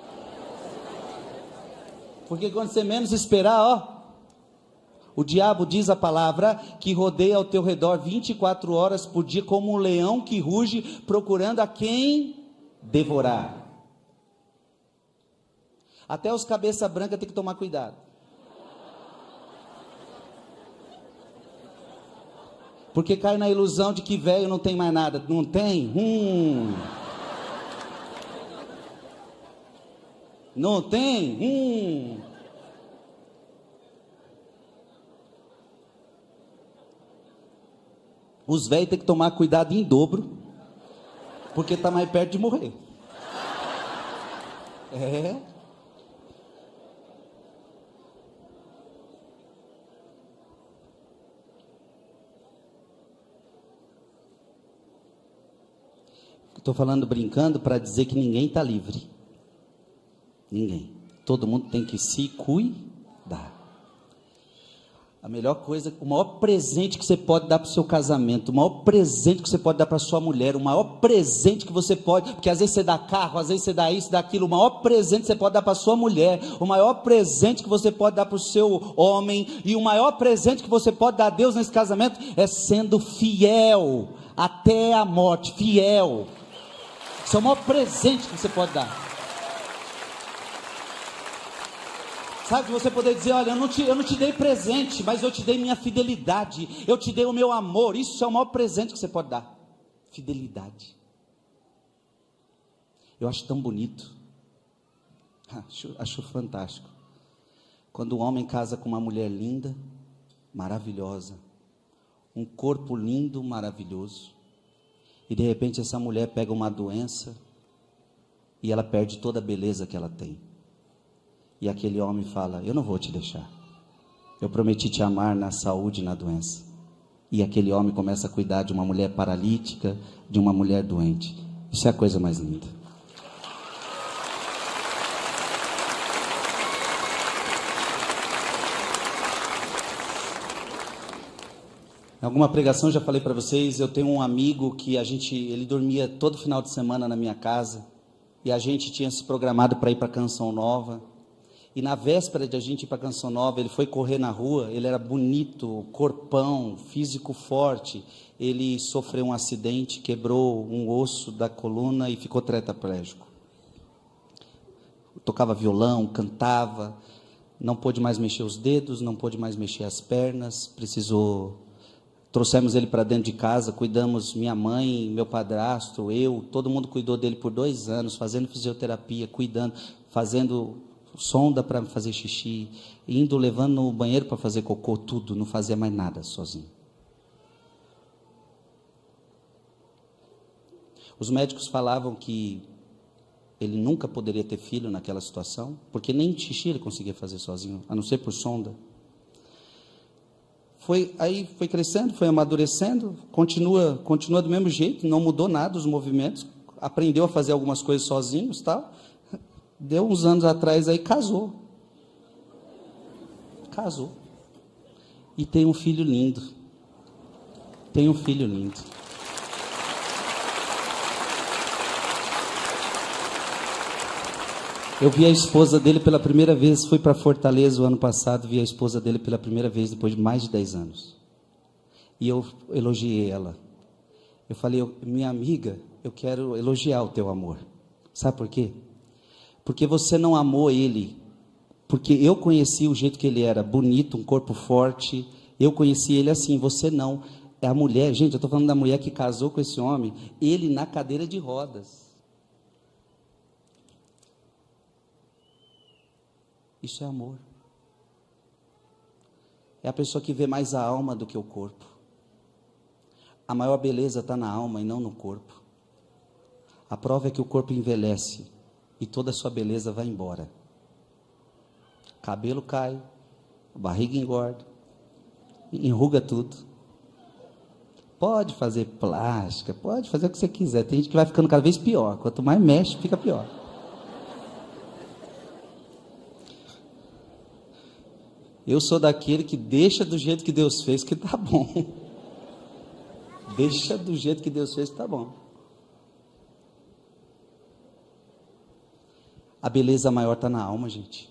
Porque quando você menos esperar, o diabo, diz a palavra, que rodeia ao teu redor 24 horas por dia, como um leão que ruge, procurando a quem devorar. Até os cabeça branca tem que tomar cuidado. Porque cai na ilusão de que velho não tem mais nada. Não tem? Não tem? Os velhos têm que tomar cuidado em dobro, porque está mais perto de morrer. É. Estou falando brincando para dizer que ninguém está livre. Ninguém. Todo mundo tem que se cuidar. A melhor coisa, o maior presente que você pode dar para o seu casamento, o maior presente que você pode dar para a sua mulher, o maior presente que você pode, porque às vezes você dá carro, às vezes você dá isso, dá aquilo, o maior presente que você pode dar para a sua mulher, o maior presente que você pode dar para o seu homem, e o maior presente que você pode dar a Deus nesse casamento, é sendo fiel, até a morte, fiel. Esse é o maior presente que você pode dar. Sabe, você poder dizer, olha, eu não te dei presente, mas eu te dei minha fidelidade, eu te dei o meu amor. Isso é o maior presente que você pode dar. Fidelidade. Eu acho tão bonito. Acho fantástico. Quando um homem casa com uma mulher linda, maravilhosa, um corpo lindo, maravilhoso, E de repente essa mulher pega uma doença e ela perde toda a beleza que ela tem. E aquele homem fala: eu não vou te deixar. Eu prometi te amar na saúde e na doença. E aquele homem começa a cuidar de uma mulher paralítica, de uma mulher doente. Isso é a coisa mais linda. Em alguma pregação já falei para vocês, eu tenho um amigo que ele dormia todo final de semana na minha casa, e a gente tinha se programado para ir para Canção Nova, e na véspera de a gente ir para Canção Nova, ele foi correr na rua, ele era bonito, corpão, físico forte, ele sofreu um acidente, quebrou um osso da coluna e ficou tetraplégico. Tocava violão, cantava, não pôde mais mexer os dedos, não pôde mais mexer as pernas, trouxemos ele para dentro de casa, cuidamos, minha mãe, meu padrasto, eu, todo mundo cuidou dele por 2 anos, fazendo fisioterapia, cuidando, fazendo sonda para fazer xixi, levando no banheiro para fazer cocô, tudo, não fazia mais nada sozinho. Os médicos falavam que ele nunca poderia ter filho naquela situação, porque nem xixi ele conseguia fazer sozinho, a não ser por sonda. Aí foi crescendo, foi amadurecendo, continua do mesmo jeito, não mudou nada os movimentos, aprendeu a fazer algumas coisas sozinhos, tal. Deu uns anos atrás aí, casou. E tem um filho lindo. Eu vi a esposa dele pela primeira vez, fui para Fortaleza o ano passado, vi a esposa dele pela primeira vez depois de mais de 10 anos. E eu elogiei ela. Eu falei: minha amiga, eu quero elogiar o teu amor. Sabe por quê? Porque você não amou ele, porque eu conheci o jeito que ele era, bonito, um corpo forte, eu conheci ele assim, você não. É a mulher, gente, eu estou falando da mulher que casou com esse homem, ele na cadeira de rodas. Isso é amor. É a pessoa que vê mais a alma do que o corpo. A maior beleza está na alma e não no corpo. A prova é que o corpo envelhece e toda a sua beleza vai embora. Cabelo cai, a barriga engorda, enruga tudo. Pode fazer plástica, pode fazer o que você quiser. Tem gente que vai ficando cada vez pior. Quanto mais mexe, fica pior. Eu sou daquele que deixa do jeito que Deus fez, que tá bom. Deixa do jeito que Deus fez, que tá bom. A beleza maior está na alma, gente.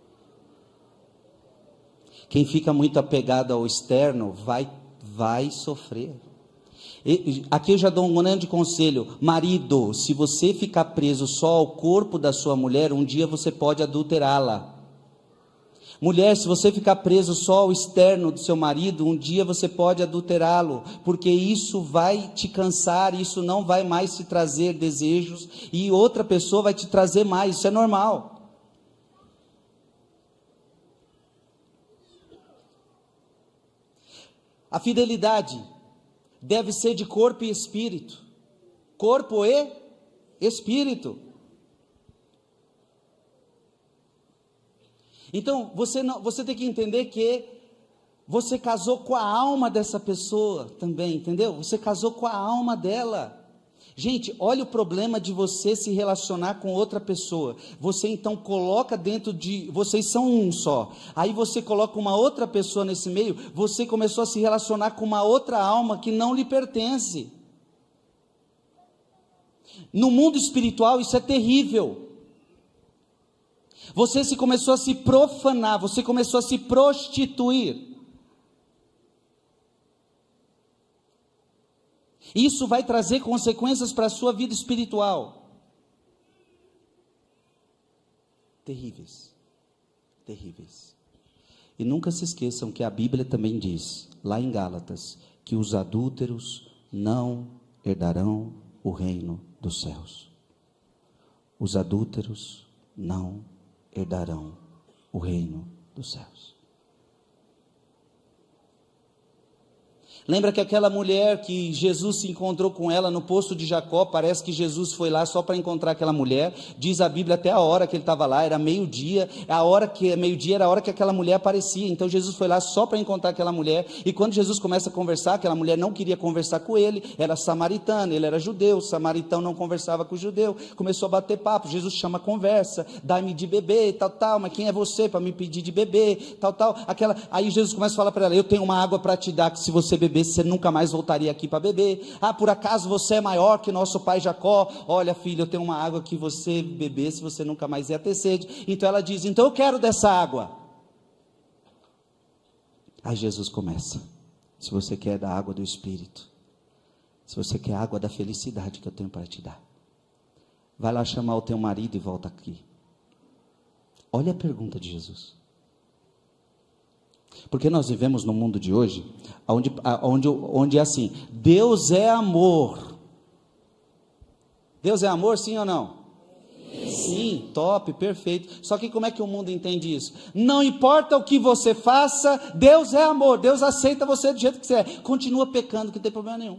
Quem fica muito apegado ao externo vai sofrer. Aqui eu já dou um grande conselho: marido, se você ficar preso só ao corpo da sua mulher, um dia você pode adulterá-la. Mulher, se você ficar preso só ao externo do seu marido, um dia você pode adulterá-lo, porque isso vai te cansar, isso não vai mais te trazer desejos, e outra pessoa vai te trazer mais, isso é normal. A fidelidade deve ser de corpo e espírito. Corpo e espírito. Então, você tem que entender que você casou com a alma dessa pessoa também, entendeu? Você casou com a alma dela. Gente, olha o problema de você se relacionar com outra pessoa. Você então coloca dentro de... Vocês são um só. Aí você coloca uma outra pessoa nesse meio, você começou a se relacionar com uma outra alma que não lhe pertence. No mundo espiritual isso é terrível. Você começou a se profanar, você começou a se prostituir. Isso vai trazer consequências para a sua vida espiritual. Terríveis. Terríveis. E nunca se esqueçam que a Bíblia também diz, lá em Gálatas, que os adúlteros não herdarão o reino dos céus. Os adúlteros não herdarão o reino dos céus. Lembra que aquela mulher que Jesus se encontrou com ela no poço de Jacó, parece que Jesus foi lá só para encontrar aquela mulher, diz a Bíblia até a hora que ele estava lá, era meio-dia, meio-dia era a hora que aquela mulher aparecia, então Jesus foi lá só para encontrar aquela mulher, e quando Jesus começa a conversar, aquela mulher não queria conversar com ele, era samaritana, ele era judeu, o samaritano não conversava com o judeu, começou a bater papo, Jesus chama a conversa, dá-me de beber, tal, mas quem é você para me pedir de beber, tal, aí Jesus começa a falar para ela, eu tenho uma água para te dar, que se você beber, você nunca mais voltaria aqui para beber. Por acaso você é maior que nosso pai Jacó? Olha, filho, eu tenho uma água que você bebesse, você nunca mais ia ter sede. Então ela diz, então eu quero dessa água. Aí Jesus começa, se você quer da água do Espírito, se você quer a água da felicidade que eu tenho para te dar, vai lá chamar o teu marido e volta aqui. Olha a pergunta de Jesus. Porque nós vivemos no mundo de hoje, onde é assim, Deus é amor. Deus é amor, sim ou não? Sim, top, perfeito. Só que como é que o mundo entende isso? Não importa o que você faça, Deus é amor, Deus aceita você do jeito que você é. Continua pecando, que não tem problema nenhum.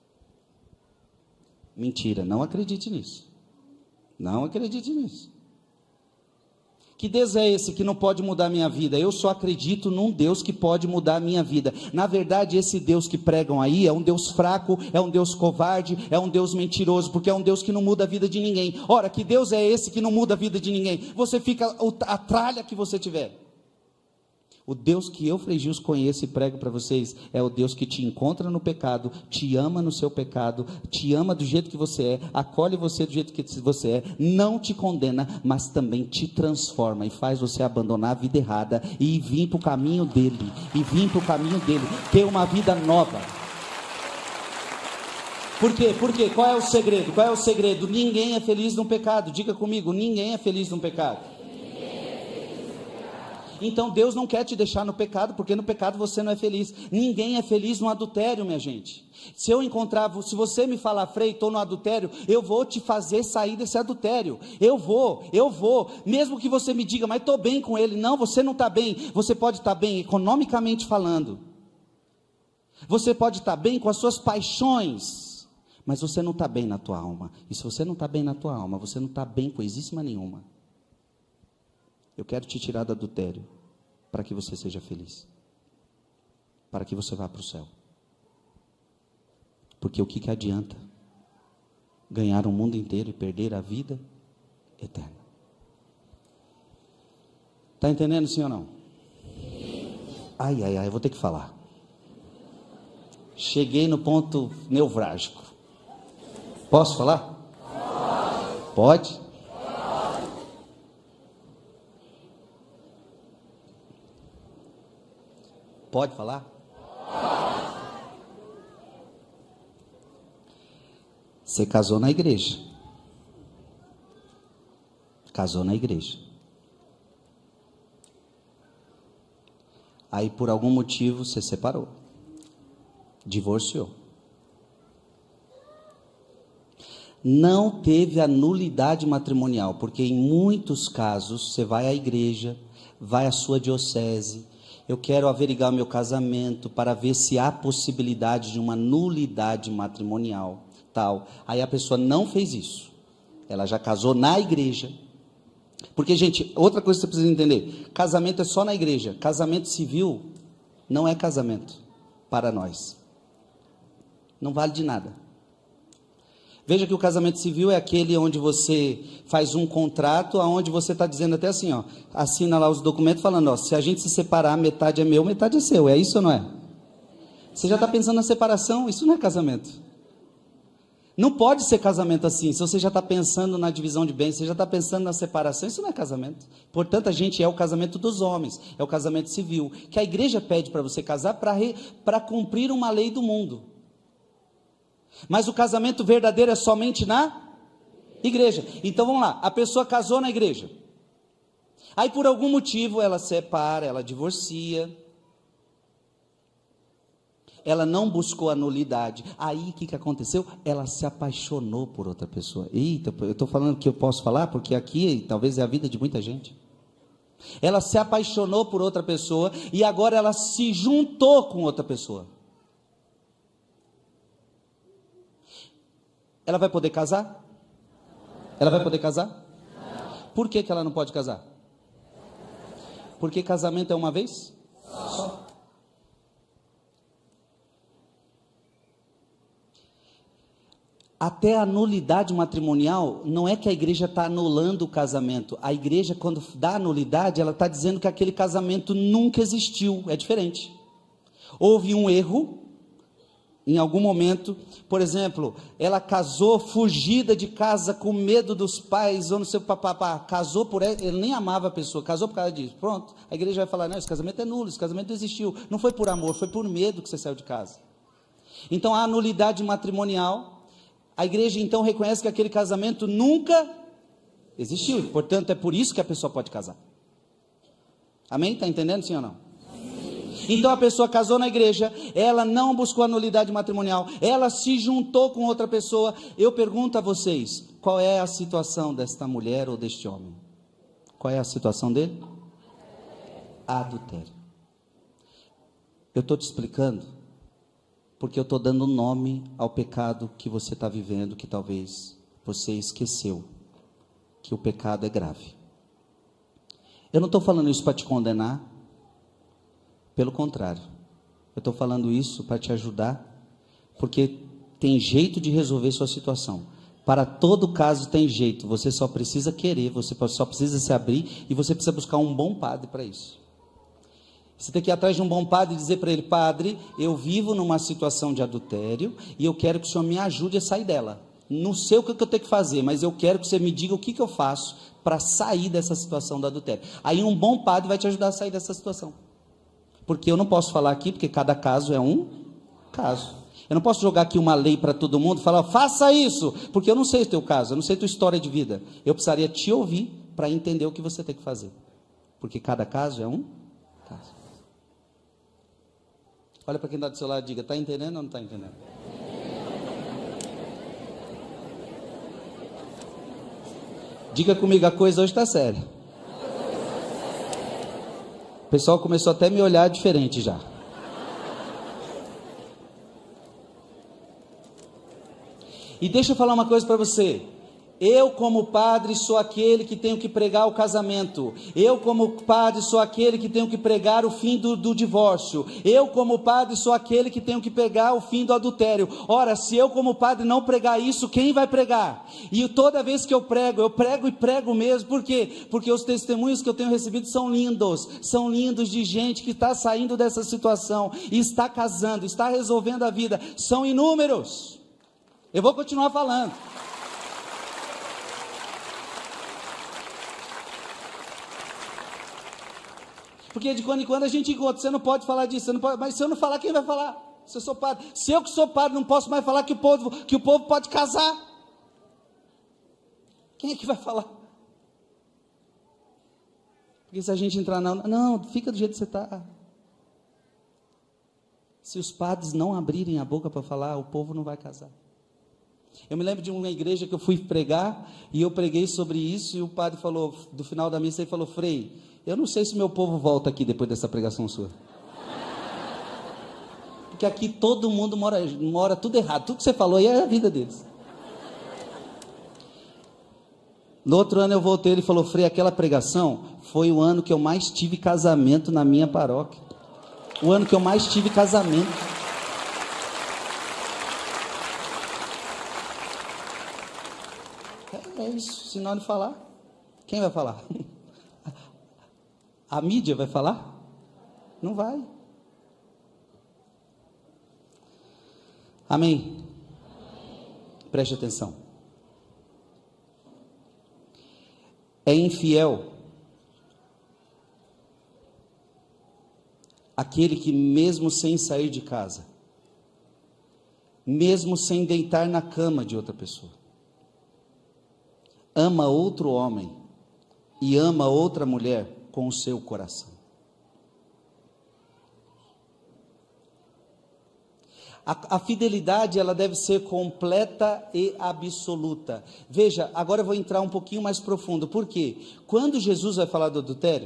Mentira, não acredite nisso. Não acredite nisso. Que Deus é esse que não pode mudar a minha vida? Eu só acredito num Deus que pode mudar a minha vida. Na verdade, esse Deus que pregam aí é um Deus fraco, é um Deus covarde, é um Deus mentiroso, porque é um Deus que não muda a vida de ninguém. Ora, que Deus é esse que não muda a vida de ninguém? Você fica a tralha que você tiver. O Deus que eu, Frei Gils, conheço e prego para vocês, é o Deus que te encontra no pecado, te ama no seu pecado, te ama do jeito que você é, acolhe você do jeito que você é, não te condena, mas também te transforma e faz você abandonar a vida errada e vir para o caminho dele, ter uma vida nova. Por quê? Qual é o segredo? Qual é o segredo? Ninguém é feliz no pecado. Diga comigo, ninguém é feliz no pecado. Então Deus não quer te deixar no pecado, porque no pecado você não é feliz. Ninguém é feliz no adultério, minha gente. Se você me falar, Frei, estou no adultério, eu vou te fazer sair desse adultério. Eu vou, mesmo que você me diga, mas estou bem com ele. Não, você não está bem. Você pode estar bem economicamente falando. Você pode estar bem com as suas paixões, mas você não está bem na tua alma. E se você não está bem na tua alma, você não está bem coisíssima nenhuma. Eu quero te tirar do adultério, para que você seja feliz, para que você vá para o céu. Porque o que adianta ganhar o mundo inteiro e perder a vida eterna? Está entendendo, sim ou não? Ai, eu vou ter que falar. Cheguei no ponto nevrálgico. Posso falar? Pode? Pode falar? Você casou na igreja. Aí por algum motivo você separou. Divorciou. Não teve a nulidade matrimonial, porque em muitos casos você vai à igreja, vai à sua diocese, eu quero averiguar meu casamento para ver se há possibilidade de uma nulidade matrimonial, tal. Aí a pessoa não fez isso. Ela já casou na igreja. Porque, gente, outra coisa que você precisa entender, casamento é só na igreja. Casamento civil não é casamento para nós. Não vale de nada. Veja que o casamento civil é aquele onde você faz um contrato, onde você está dizendo até assim, ó, assina lá os documentos falando, ó, se a gente se separar, metade é meu, metade é seu, é isso ou não é? Você já está pensando na separação, isso não é casamento. Não pode ser casamento assim, se você já está pensando na divisão de bens, você já está pensando na separação, isso não é casamento. Portanto, a gente é o casamento dos homens, é o casamento civil, que a igreja pede para você casar para cumprir uma lei do mundo. Mas o casamento verdadeiro é somente na igreja. Então vamos lá, a pessoa casou na igreja. Aí por algum motivo ela separa, ela divorcia. Ela não buscou a nulidade. Aí o que aconteceu? Ela se apaixonou por outra pessoa. Eita, eu estou falando que eu posso falar, porque aqui talvez é a vida de muita gente. Ela se apaixonou por outra pessoa e agora ela se juntou com outra pessoa. ela vai poder casar? Ela vai poder casar? Por que ela não pode casar? Porque casamento é uma vez só. Até a nulidade matrimonial, não é que a igreja está anulando o casamento. A igreja, quando dá nulidade, ela está dizendo que aquele casamento nunca existiu. É diferente. Houve um erro, em algum momento. Por exemplo, ela casou fugida de casa, com medo dos pais, ou não sei, papapá. Casou por ela, ele nem amava a pessoa, casou por causa disso. Pronto, a igreja vai falar, não, esse casamento é nulo, esse casamento não existiu. Não foi por amor, foi por medo que você saiu de casa. Então, a nulidade matrimonial. A igreja então reconhece que aquele casamento nunca existiu, portanto é por isso que a pessoa pode casar. Amém? Está entendendo, sim ou não? Então a pessoa casou na igreja, ela não buscou a nulidade matrimonial, ela se juntou com outra pessoa. Eu pergunto a vocês, qual é a situação desta mulher ou deste homem? Qual é a situação dele? Adultério. Eu estou te explicando porque eu estou dando nome ao pecado que você está vivendo, que talvez você esqueceu, que o pecado é grave. Eu não estou falando isso para te condenar, pelo contrário, eu estou falando isso para te ajudar, porque tem jeito de resolver sua situação. Para todo caso tem jeito, você só precisa querer, você só precisa se abrir, e você precisa buscar um bom padre para isso. Você tem que ir atrás de um bom padre e dizer para ele, padre, eu vivo numa situação de adultério e eu quero que o senhor me ajude a sair dela. Não sei o que eu tenho que fazer, mas eu quero que você me diga o que eu faço para sair dessa situação do adultério. Aí um bom padre vai te ajudar a sair dessa situação. Porque eu não posso falar aqui, porque cada caso é um caso. Eu não posso jogar aqui uma lei para todo mundo e falar, faça isso, porque eu não sei o teu caso, eu não sei a tua história de vida. Eu precisaria te ouvir para entender o que você tem que fazer. Porque cada caso é um caso. Olha para quem está do seu lado e diga, está entendendo ou não está entendendo? Diga comigo, a coisa hoje está séria. O pessoal começou até a me olhar diferente já. E deixa eu falar uma coisa para você. Eu, como padre, sou aquele que tenho que pregar o casamento. Eu, como padre, sou aquele que tenho que pregar o fim do divórcio. Eu, como padre, sou aquele que tenho que pregar o fim do adultério. Ora, se eu, como padre, não pregar isso, quem vai pregar? E toda vez que eu prego e prego mesmo. Por quê? Porque os testemunhos que eu tenho recebido são lindos de gente que está saindo dessa situação, e está casando, está resolvendo a vida. São inúmeros. Eu vou continuar falando. Porque de quando em quando a gente encontra, você não pode falar disso, você não pode, mas se eu não falar, quem vai falar? Se eu sou padre, se eu que sou padre não posso mais falar que o povo pode casar, quem é que vai falar? Porque se a gente entrar não, fica do jeito que você está. Se os padres não abrirem a boca para falar, o povo não vai casar. Eu me lembro de uma igreja que eu fui pregar, e eu preguei sobre isso, e o padre falou, do final da missa, ele falou, Frei, eu não sei se meu povo volta aqui depois dessa pregação sua. Porque aqui todo mundo mora tudo errado, tudo que você falou aí é a vida deles. No outro ano eu voltei, ele falou, Frei, aquela pregação foi o ano que eu mais tive casamento na minha paróquia. O ano que eu mais tive casamento. É isso, se não ele falar, quem vai falar? A mídia vai falar? Não vai. Amém? Preste atenção. É infiel aquele que, mesmo sem sair de casa, mesmo sem deitar na cama de outra pessoa, ama outro homem e ama outra mulher com o seu coração. A fidelidade, ela deve ser completa e absoluta. Veja, agora eu vou entrar um pouquinho mais profundo. Por quê? Quando Jesus vai falar do adultério,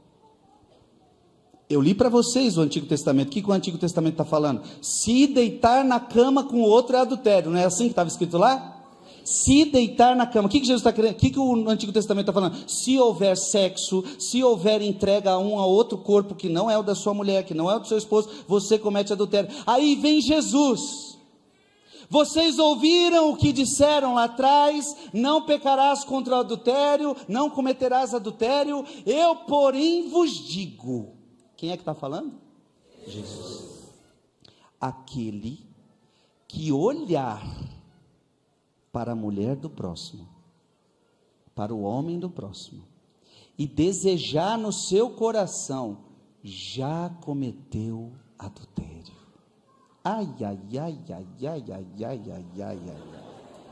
eu li para vocês o Antigo Testamento. O que o Antigo Testamento está falando? Se deitar na cama com o outro é adultério. Não é assim que estava escrito lá? Se deitar na cama, o que Jesus está querendo? O que o Antigo Testamento está falando? Se houver sexo, se houver entrega a outro corpo que não é o da sua mulher, que não é o do seu esposo, você comete adultério. Aí vem Jesus. Vocês ouviram o que disseram lá atrás: não pecarás contra o adultério, não cometerás adultério. Eu, porém, vos digo. Quem é que está falando? Jesus. Aquele que olhar para a mulher do próximo, para o homem do próximo, e desejar no seu coração, já cometeu adultério. Ai, ai, ai, ai, ai, ai, ai, ai, ai, ai.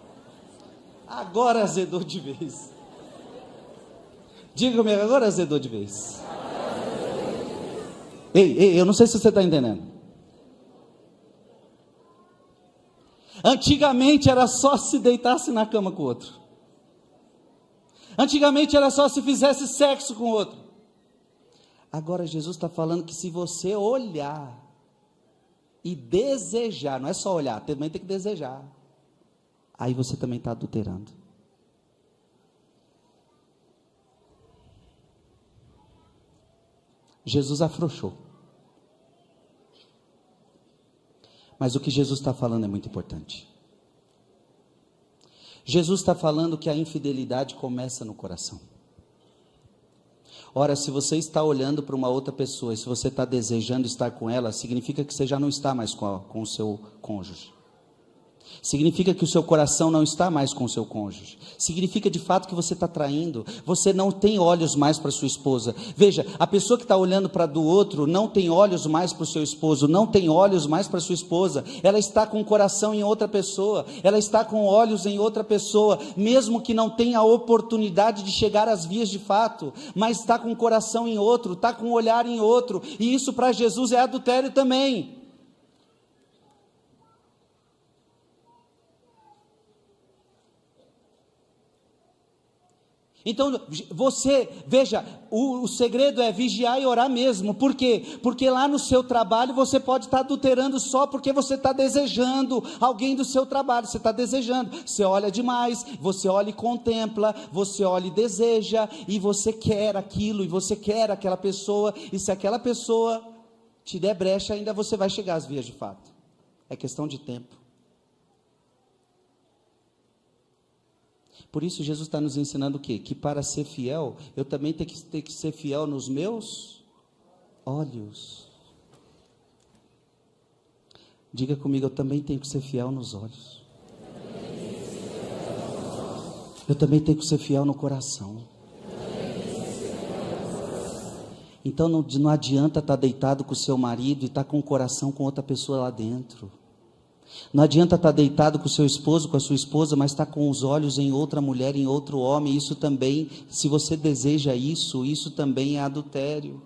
Agora azedou de vez. Diga comigo, agora azedou de vez. Ei, eu não sei se você está entendendo. Antigamente era só se deitasse na cama com o outro. Antigamente era só se fizesse sexo com o outro. Agora Jesus está falando que se você olhar e desejar, não é só olhar, também tem que desejar, aí você também está adulterando. Jesus afrouxou. Mas o que Jesus está falando é muito importante. Jesus está falando que a infidelidade começa no coração. Ora, se você está olhando para uma outra pessoa, e se você está desejando estar com ela, significa que você já não está mais com o seu cônjuge. Significa que o seu coração não está mais com o seu cônjuge. Significa de fato que você está traindo. Você não tem olhos mais para sua esposa. Veja, a pessoa que está olhando para do outro não tem olhos mais para o seu esposo, não tem olhos mais para sua esposa. Ela está com o coração em outra pessoa, ela está com olhos em outra pessoa, mesmo que não tenha a oportunidade de chegar às vias de fato, mas está com o coração em outro, está com o olhar em outro, e isso para Jesus é adultério também. Então, você, veja, o segredo é vigiar e orar mesmo. Por quê? Porque lá no seu trabalho você pode estar adulterando só porque você está desejando alguém do seu trabalho, você está desejando, você olha demais, você olha e contempla, você olha e deseja, e você quer aquilo, e você quer aquela pessoa, e se aquela pessoa te der brecha, ainda você vai chegar às vias de fato, é questão de tempo. Por isso Jesus está nos ensinando o quê? Que para ser fiel, eu também tenho que ser fiel nos meus olhos. Diga comigo, eu também tenho que ser fiel nos olhos. Eu também tenho que ser fiel no coração. Então não adianta estar deitado com o seu marido e estar com o coração com outra pessoa lá dentro. Não adianta estar deitado com o seu esposo, com a sua esposa, mas estar com os olhos em outra mulher, em outro homem. Isso também, se você deseja isso, isso também é adultério.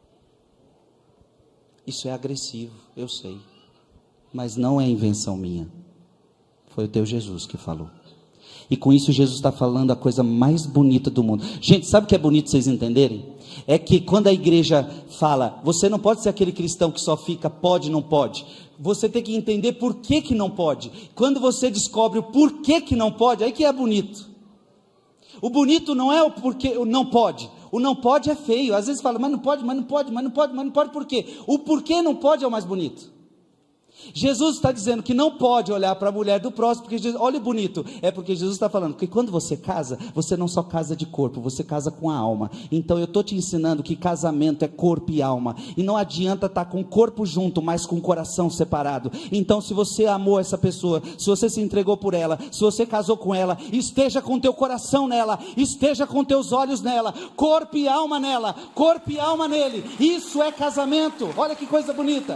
Isso é agressivo, eu sei, mas não é invenção minha. Foi o teu Jesus que falou. E com isso Jesus está falando a coisa mais bonita do mundo. Gente, sabe o que é bonito vocês entenderem? É que quando a igreja fala, você não pode ser aquele cristão que só fica pode, não pode. Você tem que entender por que não pode. Quando você descobre o porquê que não pode, aí que é bonito. O bonito não é o porquê, o não pode. O não pode é feio. Às vezes fala, mas não pode, mas não pode, mas não pode, mas não pode por quê? O porquê não pode é o mais bonito. Jesus está dizendo que não pode olhar para a mulher do próximo, porque Jesus, olha o bonito, é porque Jesus está falando que quando você casa, você não só casa de corpo, você casa com a alma. Então eu estou te ensinando que casamento é corpo e alma, e não adianta estar com o corpo junto, mas com o coração separado. Então se você amou essa pessoa, se você se entregou por ela, se você casou com ela, esteja com teu coração nela, esteja com teus olhos nela, corpo e alma nela, corpo e alma nele. Isso é casamento. Olha que coisa bonita.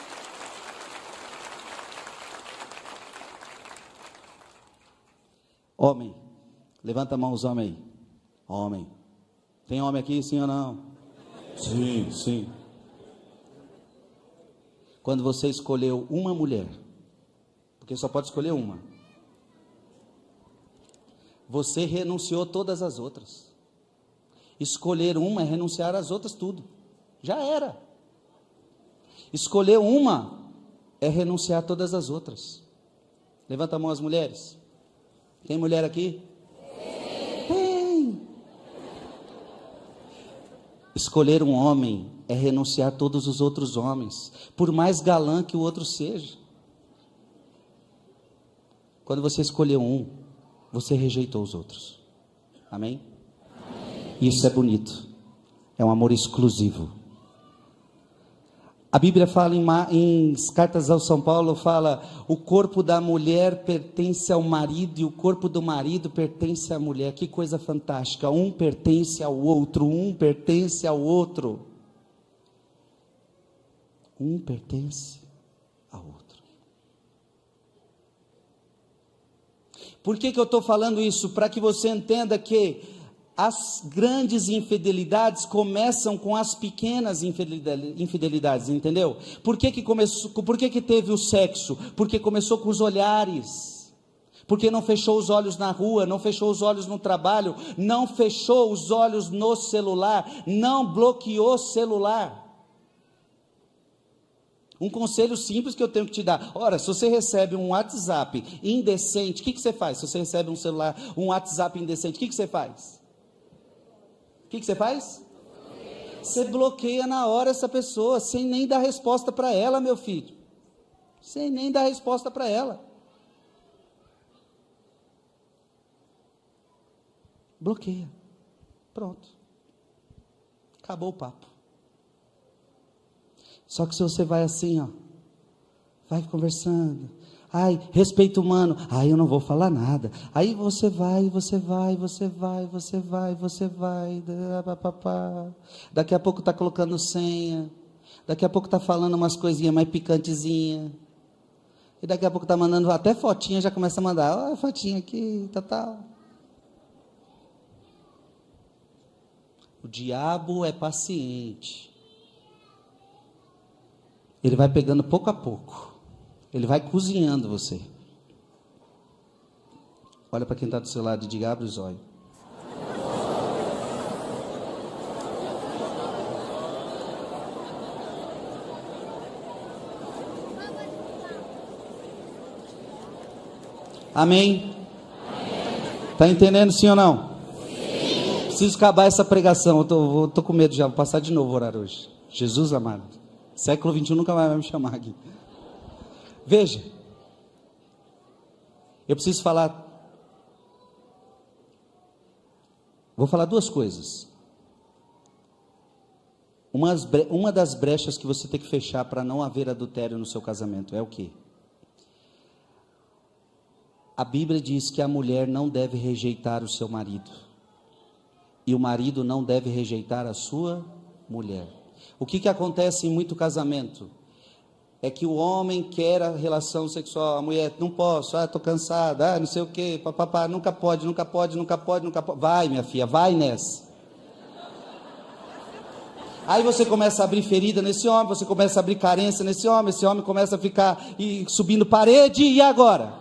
Homem, levanta a mão os homens aí. Homem, tem homem aqui, sim ou não? Sim, sim. Quando você escolheu uma mulher, porque só pode escolher uma, você renunciou todas as outras. Escolher uma é renunciar às outras tudo, já era. Escolher uma é renunciar a todas as outras. Levanta a mão as mulheres. Tem mulher aqui? Tem. Escolher um homem é renunciar a todos os outros homens, por mais galã que o outro seja. Quando você escolheu um, você rejeitou os outros. Amém? Isso é bonito. É um amor exclusivo. A Bíblia fala em cartas ao São Paulo, fala: o corpo da mulher pertence ao marido e o corpo do marido pertence à mulher. Que coisa fantástica. Um pertence ao outro, um pertence ao outro. Um pertence ao outro. Por que eu estou falando isso? Para que você entenda que as grandes infidelidades começam com as pequenas infidelidades, entendeu? Por que começou? Por que teve o sexo? Porque começou com os olhares. Porque não fechou os olhos na rua, não fechou os olhos no trabalho, não fechou os olhos no celular, não bloqueou o celular. Um conselho simples que eu tenho que te dar: ora, se você recebe um WhatsApp indecente, o que você faz? Se você recebe um WhatsApp indecente, o que você faz? O que você faz? Você bloqueia na hora essa pessoa, sem nem dar resposta para ela, meu filho. Sem nem dar resposta para ela. Bloqueia. Pronto. Acabou o papo. Só que se você vai assim, ó, vai conversando, ai, respeito humano, ai, eu não vou falar nada, aí você vai, daqui a pouco está colocando senha, daqui a pouco está falando umas coisinhas mais picantezinhas, e daqui a pouco está mandando até fotinha, já começa a mandar, ó, fotinha aqui, tal. O diabo é paciente. Ele vai pegando pouco a pouco. Ele vai cozinhando você. Olha para quem está do seu lado e diga: abre os olhos. Amém? Está entendendo, sim ou não? Sim. Preciso acabar essa pregação. Eu estou com medo já. Vou passar de novo o horário hoje. Jesus amado. Século 21 nunca mais vai me chamar aqui. Veja, eu preciso falar. Vou falar duas coisas. Uma das brechas que você tem que fechar para não haver adultério no seu casamento é o quê? A Bíblia diz que a mulher não deve rejeitar o seu marido. E o marido não deve rejeitar a sua mulher. O que acontece em muito casamento? É que o homem quer a relação sexual, a mulher, não posso, estou cansada, não sei o que, papapá, nunca pode. Vai, minha filha, vai nessa. Aí você começa a abrir ferida nesse homem, você começa a abrir carência nesse homem, esse homem começa a ficar subindo parede, e agora?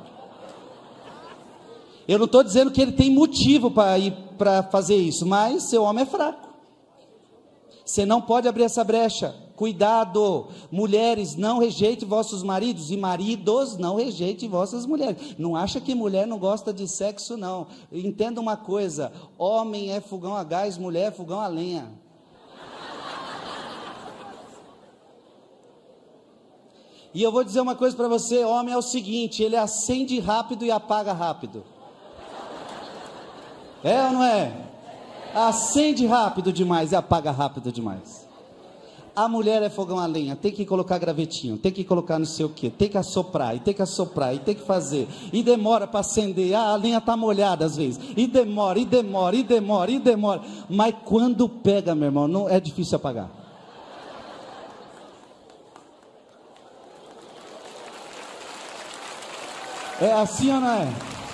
Eu não estou dizendo que ele tem motivo para fazer isso, mas seu homem é fraco. Você não pode abrir essa brecha. Cuidado, mulheres, não rejeitem vossos maridos, e maridos, não rejeitem vossas mulheres. Não acha que mulher não gosta de sexo, não. Entenda uma coisa: homem é fogão a gás, mulher é fogão a lenha. E eu vou dizer uma coisa para você: homem é o seguinte, ele acende rápido e apaga rápido. É ou não é? Acende rápido demais e apaga rápido demais. A mulher é fogão a lenha, tem que colocar gravetinho, tem que colocar não sei o que, tem que assoprar, e tem que assoprar, e tem que fazer, e demora para acender, a lenha está molhada às vezes, e demora, mas quando pega, meu irmão, não é difícil apagar. É assim ou não é?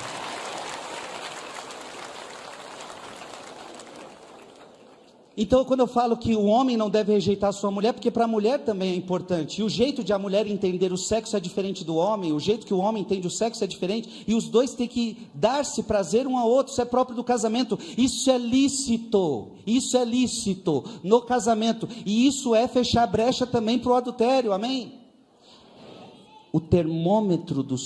Então, quando eu falo que o homem não deve rejeitar a sua mulher, porque para a mulher também é importante, e o jeito de a mulher entender o sexo é diferente do homem, o jeito que o homem entende o sexo é diferente, e os dois têm que dar-se prazer um ao outro, isso é próprio do casamento, isso é lícito no casamento, e isso é fechar brecha também para o adultério, amém? o termômetro do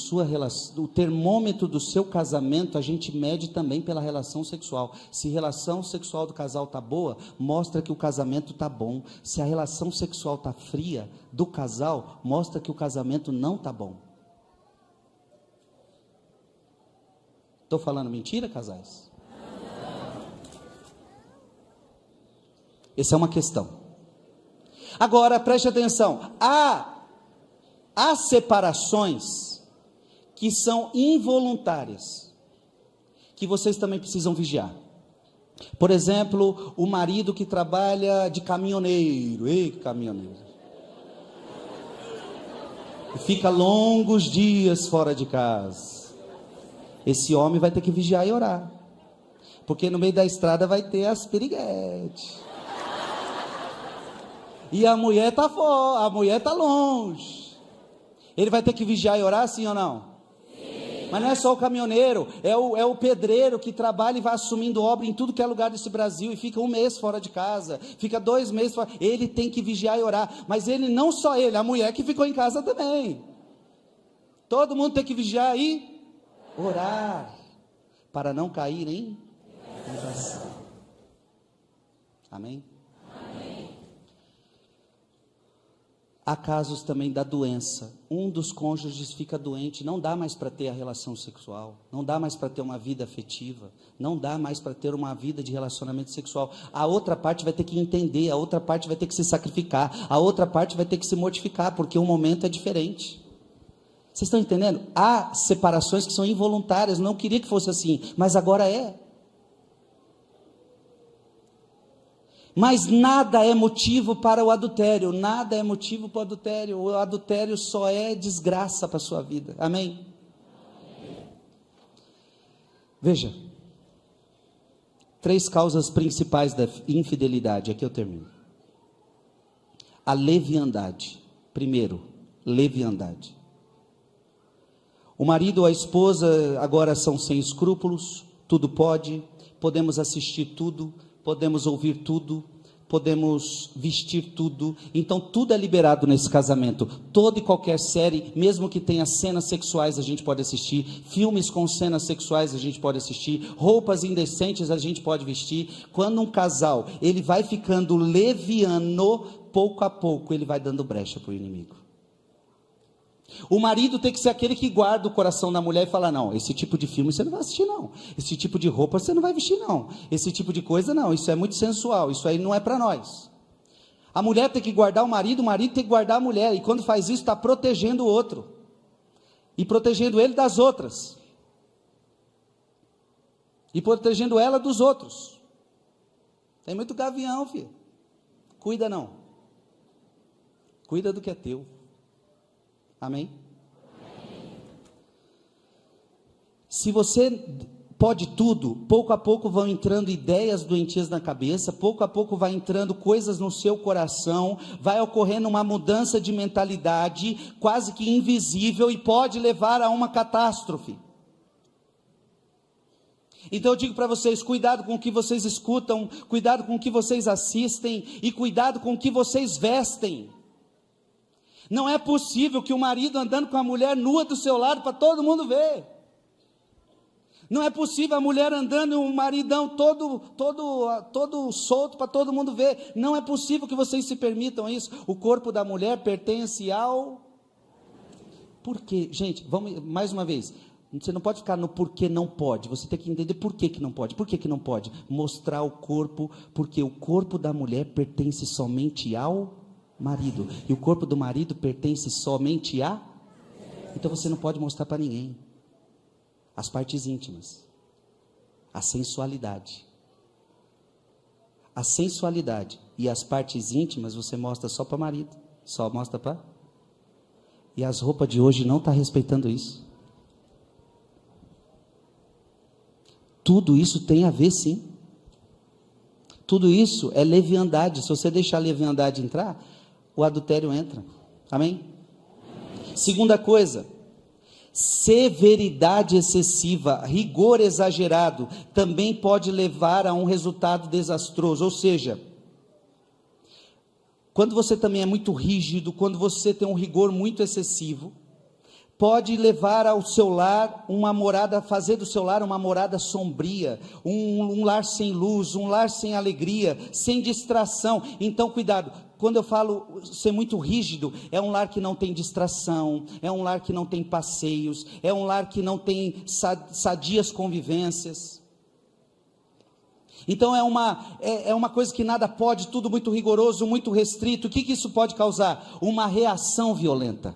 seu casamento a gente mede também pela relação sexual. Se a relação sexual do casal está boa, mostra que o casamento está bom. Se a relação sexual está fria do casal, mostra que o casamento não está bom. Estou falando mentira, casais? Essa é uma questão. Agora, preste atenção, há separações que são involuntárias, que vocês também precisam vigiar. Por exemplo, o marido que trabalha de caminhoneiro, ei, caminhoneiro, e fica longos dias fora de casa. Esse homem vai ter que vigiar e orar, porque no meio da estrada vai ter as piriguetes. E a mulher está fora, a mulher está longe. Ele vai ter que vigiar e orar, sim ou não? Sim. Mas não é só o caminhoneiro, é o pedreiro que trabalha e vai assumindo obra em tudo que é lugar desse Brasil, e fica 1 mês fora de casa, fica 2 meses fora. Ele tem que vigiar e orar, mas ele, não só ele, a mulher que ficou em casa também. Todo mundo tem que vigiar e orar, para não cair em tentação. Amém? Há casos também da doença. Um dos cônjuges fica doente, não dá mais para ter a relação sexual, não dá mais para ter uma vida afetiva, não dá mais para ter uma vida de relacionamento sexual. A outra parte vai ter que entender, a outra parte vai ter que se sacrificar, a outra parte vai ter que se mortificar, porque o momento é diferente. Vocês estão entendendo? Há separações que são involuntárias, não queria que fosse assim, mas agora é. Mas nada é motivo para o adultério, nada é motivo para o adultério. O adultério só é desgraça para a sua vida, amém? Veja, 3 causas principais da infidelidade, aqui eu termino. A leviandade, primeiro, leviandade. O marido ou a esposa agora são sem escrúpulos, tudo pode, podemos assistir tudo, podemos ouvir tudo, podemos vestir tudo, então tudo é liberado nesse casamento. Toda e qualquer série, mesmo que tenha cenas sexuais, a gente pode assistir, filmes com cenas sexuais a gente pode assistir, roupas indecentes a gente pode vestir. Quando um casal, ele vai ficando leviano, pouco a pouco ele vai dando brecha para o inimigo. O marido tem que ser aquele que guarda o coração da mulher e fala, não, esse tipo de filme você não vai assistir não, esse tipo de roupa você não vai vestir não, esse tipo de coisa não, isso é muito sensual, isso aí não é para nós. A mulher tem que guardar o marido tem que guardar a mulher, e quando faz isso está protegendo o outro, e protegendo ele das outras, e protegendo ela dos outros. Tem muito gavião, filho, cuida não, cuida do que é teu. Amém? Se você pode tudo, pouco a pouco vão entrando ideias doentias na cabeça, pouco a pouco vai entrando coisas no seu coração, vai ocorrendo uma mudança de mentalidade, quase que invisível, e pode levar a uma catástrofe. Então eu digo para vocês, cuidado com o que vocês escutam, cuidado com o que vocês assistem, e cuidado com o que vocês vestem. Não é possível que o marido andando com a mulher nua do seu lado para todo mundo ver. Não é possível a mulher andando e o maridão todo solto para todo mundo ver. Não é possível que vocês se permitam isso. O corpo da mulher pertence ao... Por quê? Gente, vamos mais uma vez. Você não pode ficar no porquê não pode. Você tem que entender por que não pode. Por que não pode? Mostrar o corpo, porque o corpo da mulher pertence somente ao marido, e o corpo do marido pertence somente a... Então você não pode mostrar para ninguém as partes íntimas, a sensualidade e as partes íntimas você mostra só para o marido, só mostra para... E as roupas de hoje não estão respeitando isso. Tudo isso tem a ver, sim. Tudo isso é leviandade. Se você deixar a leviandade entrar, o adultério entra. Amém? Segunda coisa, severidade excessiva, rigor exagerado, também pode levar a um resultado desastroso. Ou seja, quando você também é muito rígido, quando você tem um rigor muito excessivo, pode levar ao seu lar uma morada, fazer do seu lar uma morada sombria, um lar sem luz, um lar sem alegria, sem distração. Então cuidado, quando eu falo ser muito rígido, é um lar que não tem distração, é um lar que não tem passeios, é um lar que não tem sadias convivências. Então é uma coisa que nada pode, tudo muito rigoroso, muito restrito. O que isso pode causar? Uma reação violenta.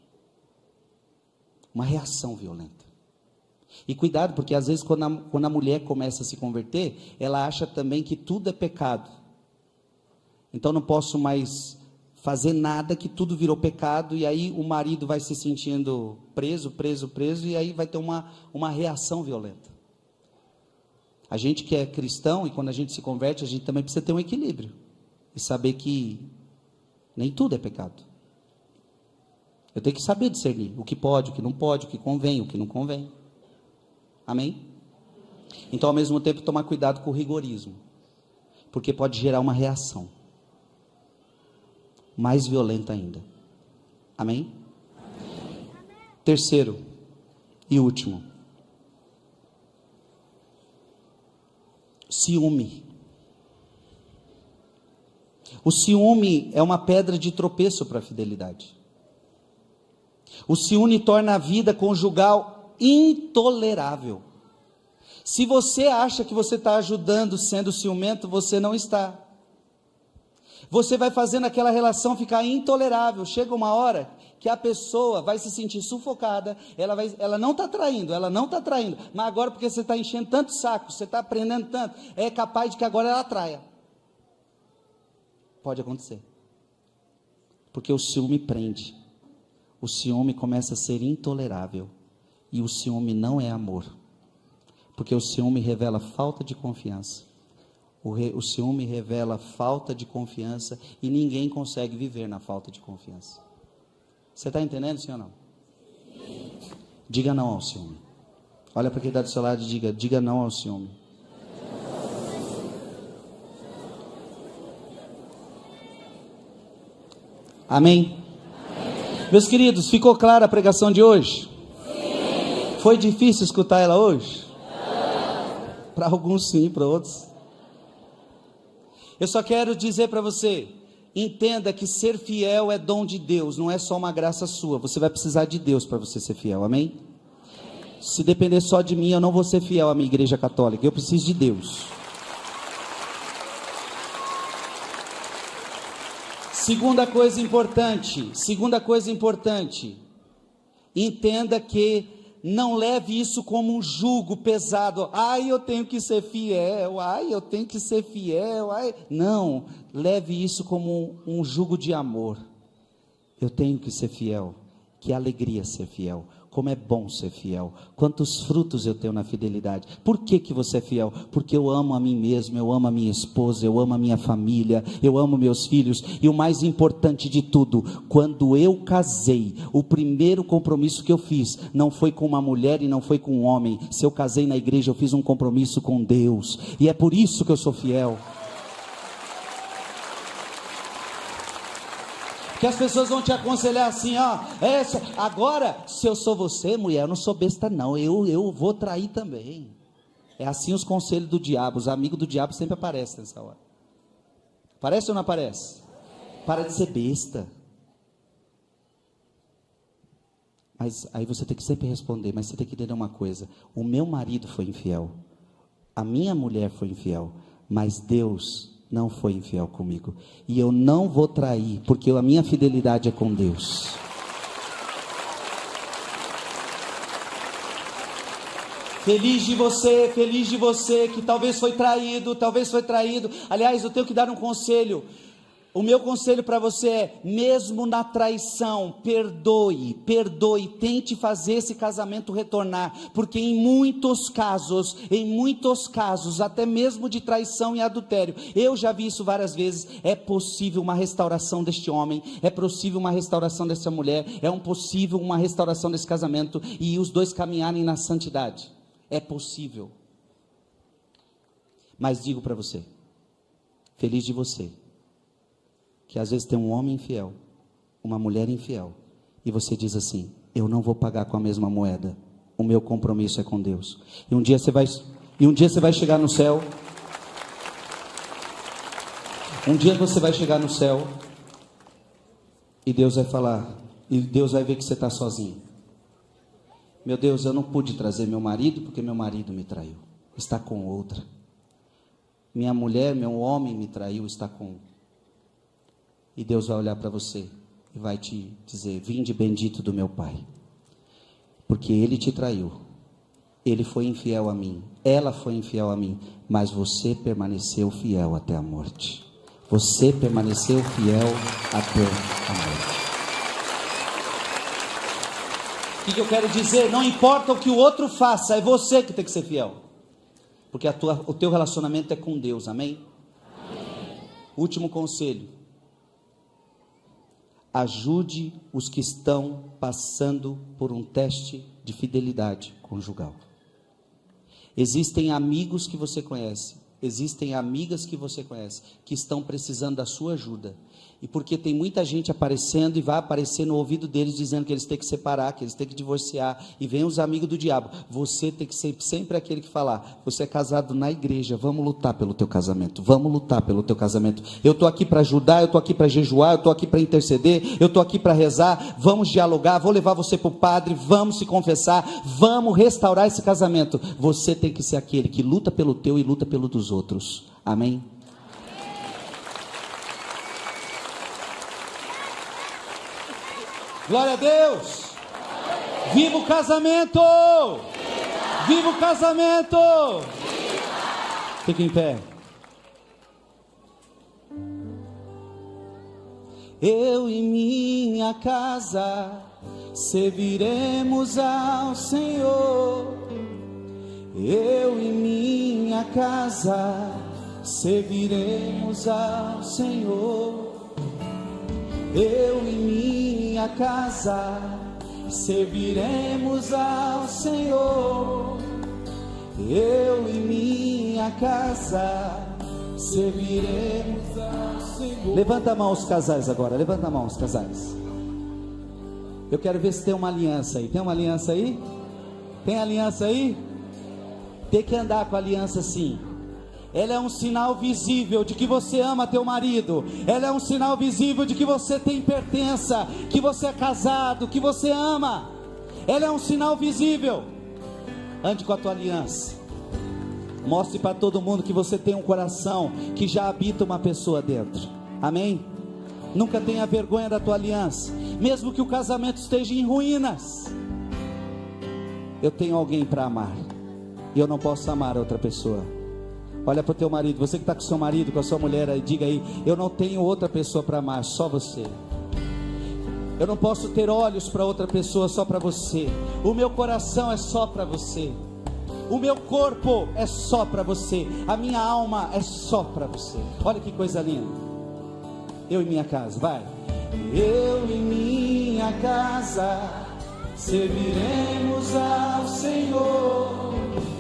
Uma reação violenta. E cuidado, porque às vezes quando a mulher começa a se converter, ela acha também que tudo é pecado. Então não posso mais fazer nada, que tudo virou pecado, e aí o marido vai se sentindo preso, e aí vai ter uma reação violenta. A gente que é cristão, e quando a gente se converte, a gente também precisa ter um equilíbrio, e saber que nem tudo é pecado. Eu tenho que saber discernir o que pode, o que não pode, o que convém, o que não convém. Amém? Então, ao mesmo tempo, tomar cuidado com o rigorismo, porque pode gerar uma reação mais violenta ainda. Amém? Terceiro e último, ciúme. O ciúme é uma pedra de tropeço para a fidelidade. O ciúme torna a vida conjugal intolerável. Se você acha que você está ajudando sendo ciumento, você não está. Você vai fazendo aquela relação ficar intolerável. Chega uma hora que a pessoa vai se sentir sufocada, ela não está traindo, mas agora porque você está enchendo tanto saco, você está aprendendo tanto, é capaz de que agora ela traia. Pode acontecer. Porque o ciúme prende. O ciúme começa a ser intolerável, e o ciúme não é amor, porque o ciúme revela falta de confiança, o ciúme revela falta de confiança, e ninguém consegue viver na falta de confiança. Você está entendendo, sim ou não? Sim. Diga não ao ciúme. Olha para quem está do seu lado e diga não ao ciúme. Amém? Meus queridos, ficou clara a pregação de hoje? Sim. Foi difícil escutar ela hoje? Para alguns sim, para outros. Eu só quero dizer para você, entenda que ser fiel é dom de Deus, não é só uma graça sua. Você vai precisar de Deus para você ser fiel, amém? Se depender só de mim, eu não vou ser fiel à minha igreja católica, eu preciso de Deus. Segunda coisa importante, entenda que não leve isso como um jugo pesado. Eu tenho que ser fiel, Não, leve isso como um jugo de amor. Eu tenho que ser fiel, que alegria ser fiel. Como é bom ser fiel, quantos frutos eu tenho na fidelidade. Por que você é fiel? Porque eu amo a mim mesmo, eu amo a minha esposa, eu amo a minha família, eu amo meus filhos, e o mais importante de tudo, quando eu casei, o primeiro compromisso que eu fiz, não foi com uma mulher e não foi com um homem. Se eu casei na igreja, eu fiz um compromisso com Deus, e é por isso que eu sou fiel. Que as pessoas vão te aconselhar assim, agora, se eu sou você, mulher, eu não sou besta não, eu vou trair também. É assim os conselhos do diabo, os amigos do diabo sempre aparecem nessa hora. Aparece ou não aparece? Para de ser besta. Mas aí você tem que sempre responder, mas você tem que entender uma coisa, o meu marido foi infiel, a minha mulher foi infiel, mas Deus não foi infiel comigo, e eu não vou trair, porque a minha fidelidade é com Deus. Feliz de você que talvez foi traído. Aliás, eu tenho que dar um conselho. O meu conselho para você é, mesmo na traição, perdoe, tente fazer esse casamento retornar, porque em muitos casos, até mesmo de traição e adultério, eu já vi isso várias vezes, é possível uma restauração deste homem, é possível uma restauração dessa mulher, possível uma restauração desse casamento, e os dois caminharem na santidade, é possível. Mas digo para você, feliz de você, que às vezes tem um homem infiel, uma mulher infiel, e você diz assim, eu não vou pagar com a mesma moeda. O meu compromisso é com Deus. E um dia você vai chegar no céu. Um dia você vai chegar no céu e Deus vai falar, e Deus vai ver que você está sozinho. Meu Deus, eu não pude trazer meu marido porque meu marido me traiu, está com outra. Minha mulher, meu homem me traiu, está com. E Deus vai olhar para você e vai te dizer: vinde bendito do meu Pai, porque ele te traiu, ele foi infiel a mim, ela foi infiel a mim, mas você permaneceu fiel até a morte. Você permaneceu fiel até a morte. O que eu quero dizer? Não importa o que o outro faça, é você que tem que ser fiel. Porque o teu relacionamento é com Deus, amém? Amém. Último conselho. Ajude os que estão passando por um teste de fidelidade conjugal. Existem amigos que você conhece, existem amigas que você conhece, que estão precisando da sua ajuda. E porque tem muita gente aparecendo e vai aparecer no ouvido deles dizendo que eles têm que separar, que eles têm que divorciar, e vem os amigos do diabo. Você tem que ser sempre aquele que falar: você é casado na igreja, vamos lutar pelo teu casamento, vamos lutar pelo teu casamento. Eu estou aqui para ajudar, eu estou aqui para jejuar, eu estou aqui para interceder, eu estou aqui para rezar, vamos dialogar, vou levar você para o padre, vamos se confessar, vamos restaurar esse casamento. Você tem que ser aquele que luta pelo teu e luta pelo dos outros, amém? Glória a Deus. Viva o casamento. Viva o casamento. Fique em pé. Eu e minha casa serviremos ao Senhor. Eu e minha casa serviremos ao Senhor. Eu e minha casa serviremos ao Senhor. Eu e minha casa serviremos ao Senhor. Levanta a mão os casais agora, levanta a mão os casais. Eu quero ver se tem uma aliança aí. Tem uma aliança aí? Tem aliança aí? Tem que andar com a aliança sim. Ela é um sinal visível de que você ama teu marido. Ela é um sinal visível de que você tem pertença, que você é casado, que você ama. Ela é um sinal visível. Ande com a tua aliança. Mostre para todo mundo que você tem um coração que já habita uma pessoa dentro. Amém? Nunca tenha vergonha da tua aliança. Mesmo que o casamento esteja em ruínas, eu tenho alguém para amar. E eu não posso amar outra pessoa. Olha para o teu marido, você que está com seu marido, com a sua mulher, aí, diga aí: eu não tenho outra pessoa para amar, só você. Eu não posso ter olhos para outra pessoa, só para você. O meu coração é só para você. O meu corpo é só para você. A minha alma é só para você. Olha que coisa linda. Eu e minha casa, vai. Eu e minha casa serviremos ao Senhor.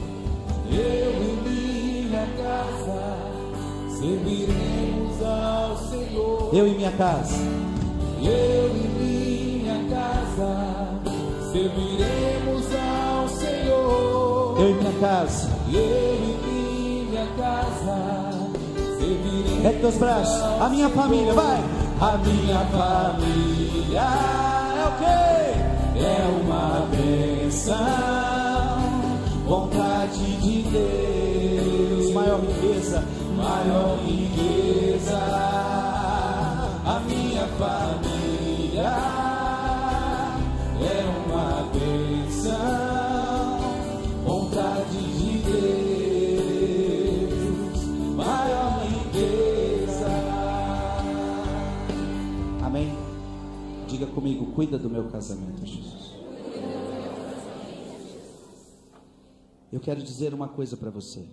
Eu e minha casa serviremos ao Senhor. Eu e minha casa. Eu e minha casa serviremos ao Senhor. Eu e minha casa. Eu e minha casa serviremos. É teus braços. A minha família, vai. A minha família é o quê? É uma bênção, vontade de Deus, maior riqueza, maior riqueza. A minha família é uma bênção, vontade de Deus, maior riqueza. Amém? Diga comigo: cuida do meu casamento, Jesus. Eu quero dizer uma coisa para você,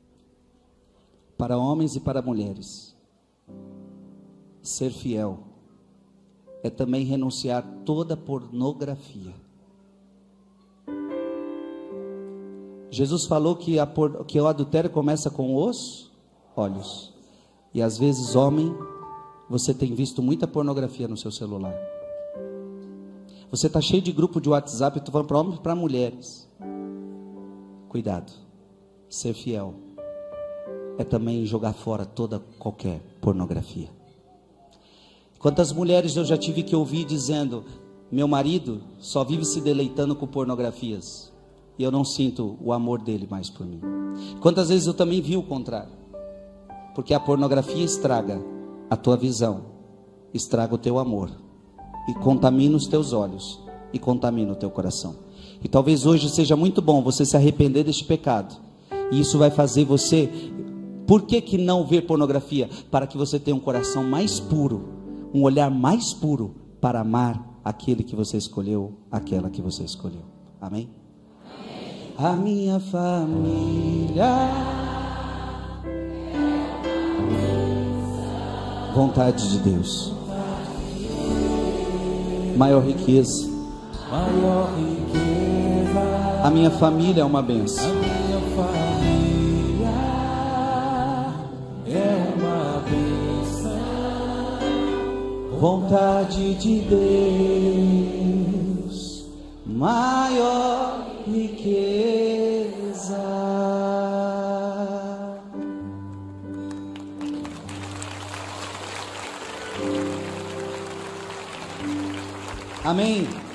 para homens e para mulheres: ser fiel é também renunciar toda pornografia. Jesus falou que o adultério começa com os olhos, e às vezes, homem, você tem visto muita pornografia no seu celular. Você está cheio de grupo de WhatsApp, eu estou falando para homens e para mulheres. Cuidado. Ser fiel é também jogar fora toda qualquer pornografia. Quantas mulheres eu já tive que ouvir dizendo: meu marido só vive se deleitando com pornografias, e eu não sinto o amor dele mais por mim. Quantas vezes eu também vi o contrário, porque a pornografia estraga a tua visão, estraga o teu amor, e contamina os teus olhos, e contamina o teu coração. E talvez hoje seja muito bom você se arrepender deste pecado, e isso vai fazer você... Por que não ver pornografia? Para que você tenha um coração mais puro, um olhar mais puro, para amar aquele que você escolheu, aquela que você escolheu. Amém? Amém. A minha família, vontade de Deus, maior riqueza, a minha família é uma bênção. A minha família é uma bênção. Vontade de Deus, maior riqueza. Amém.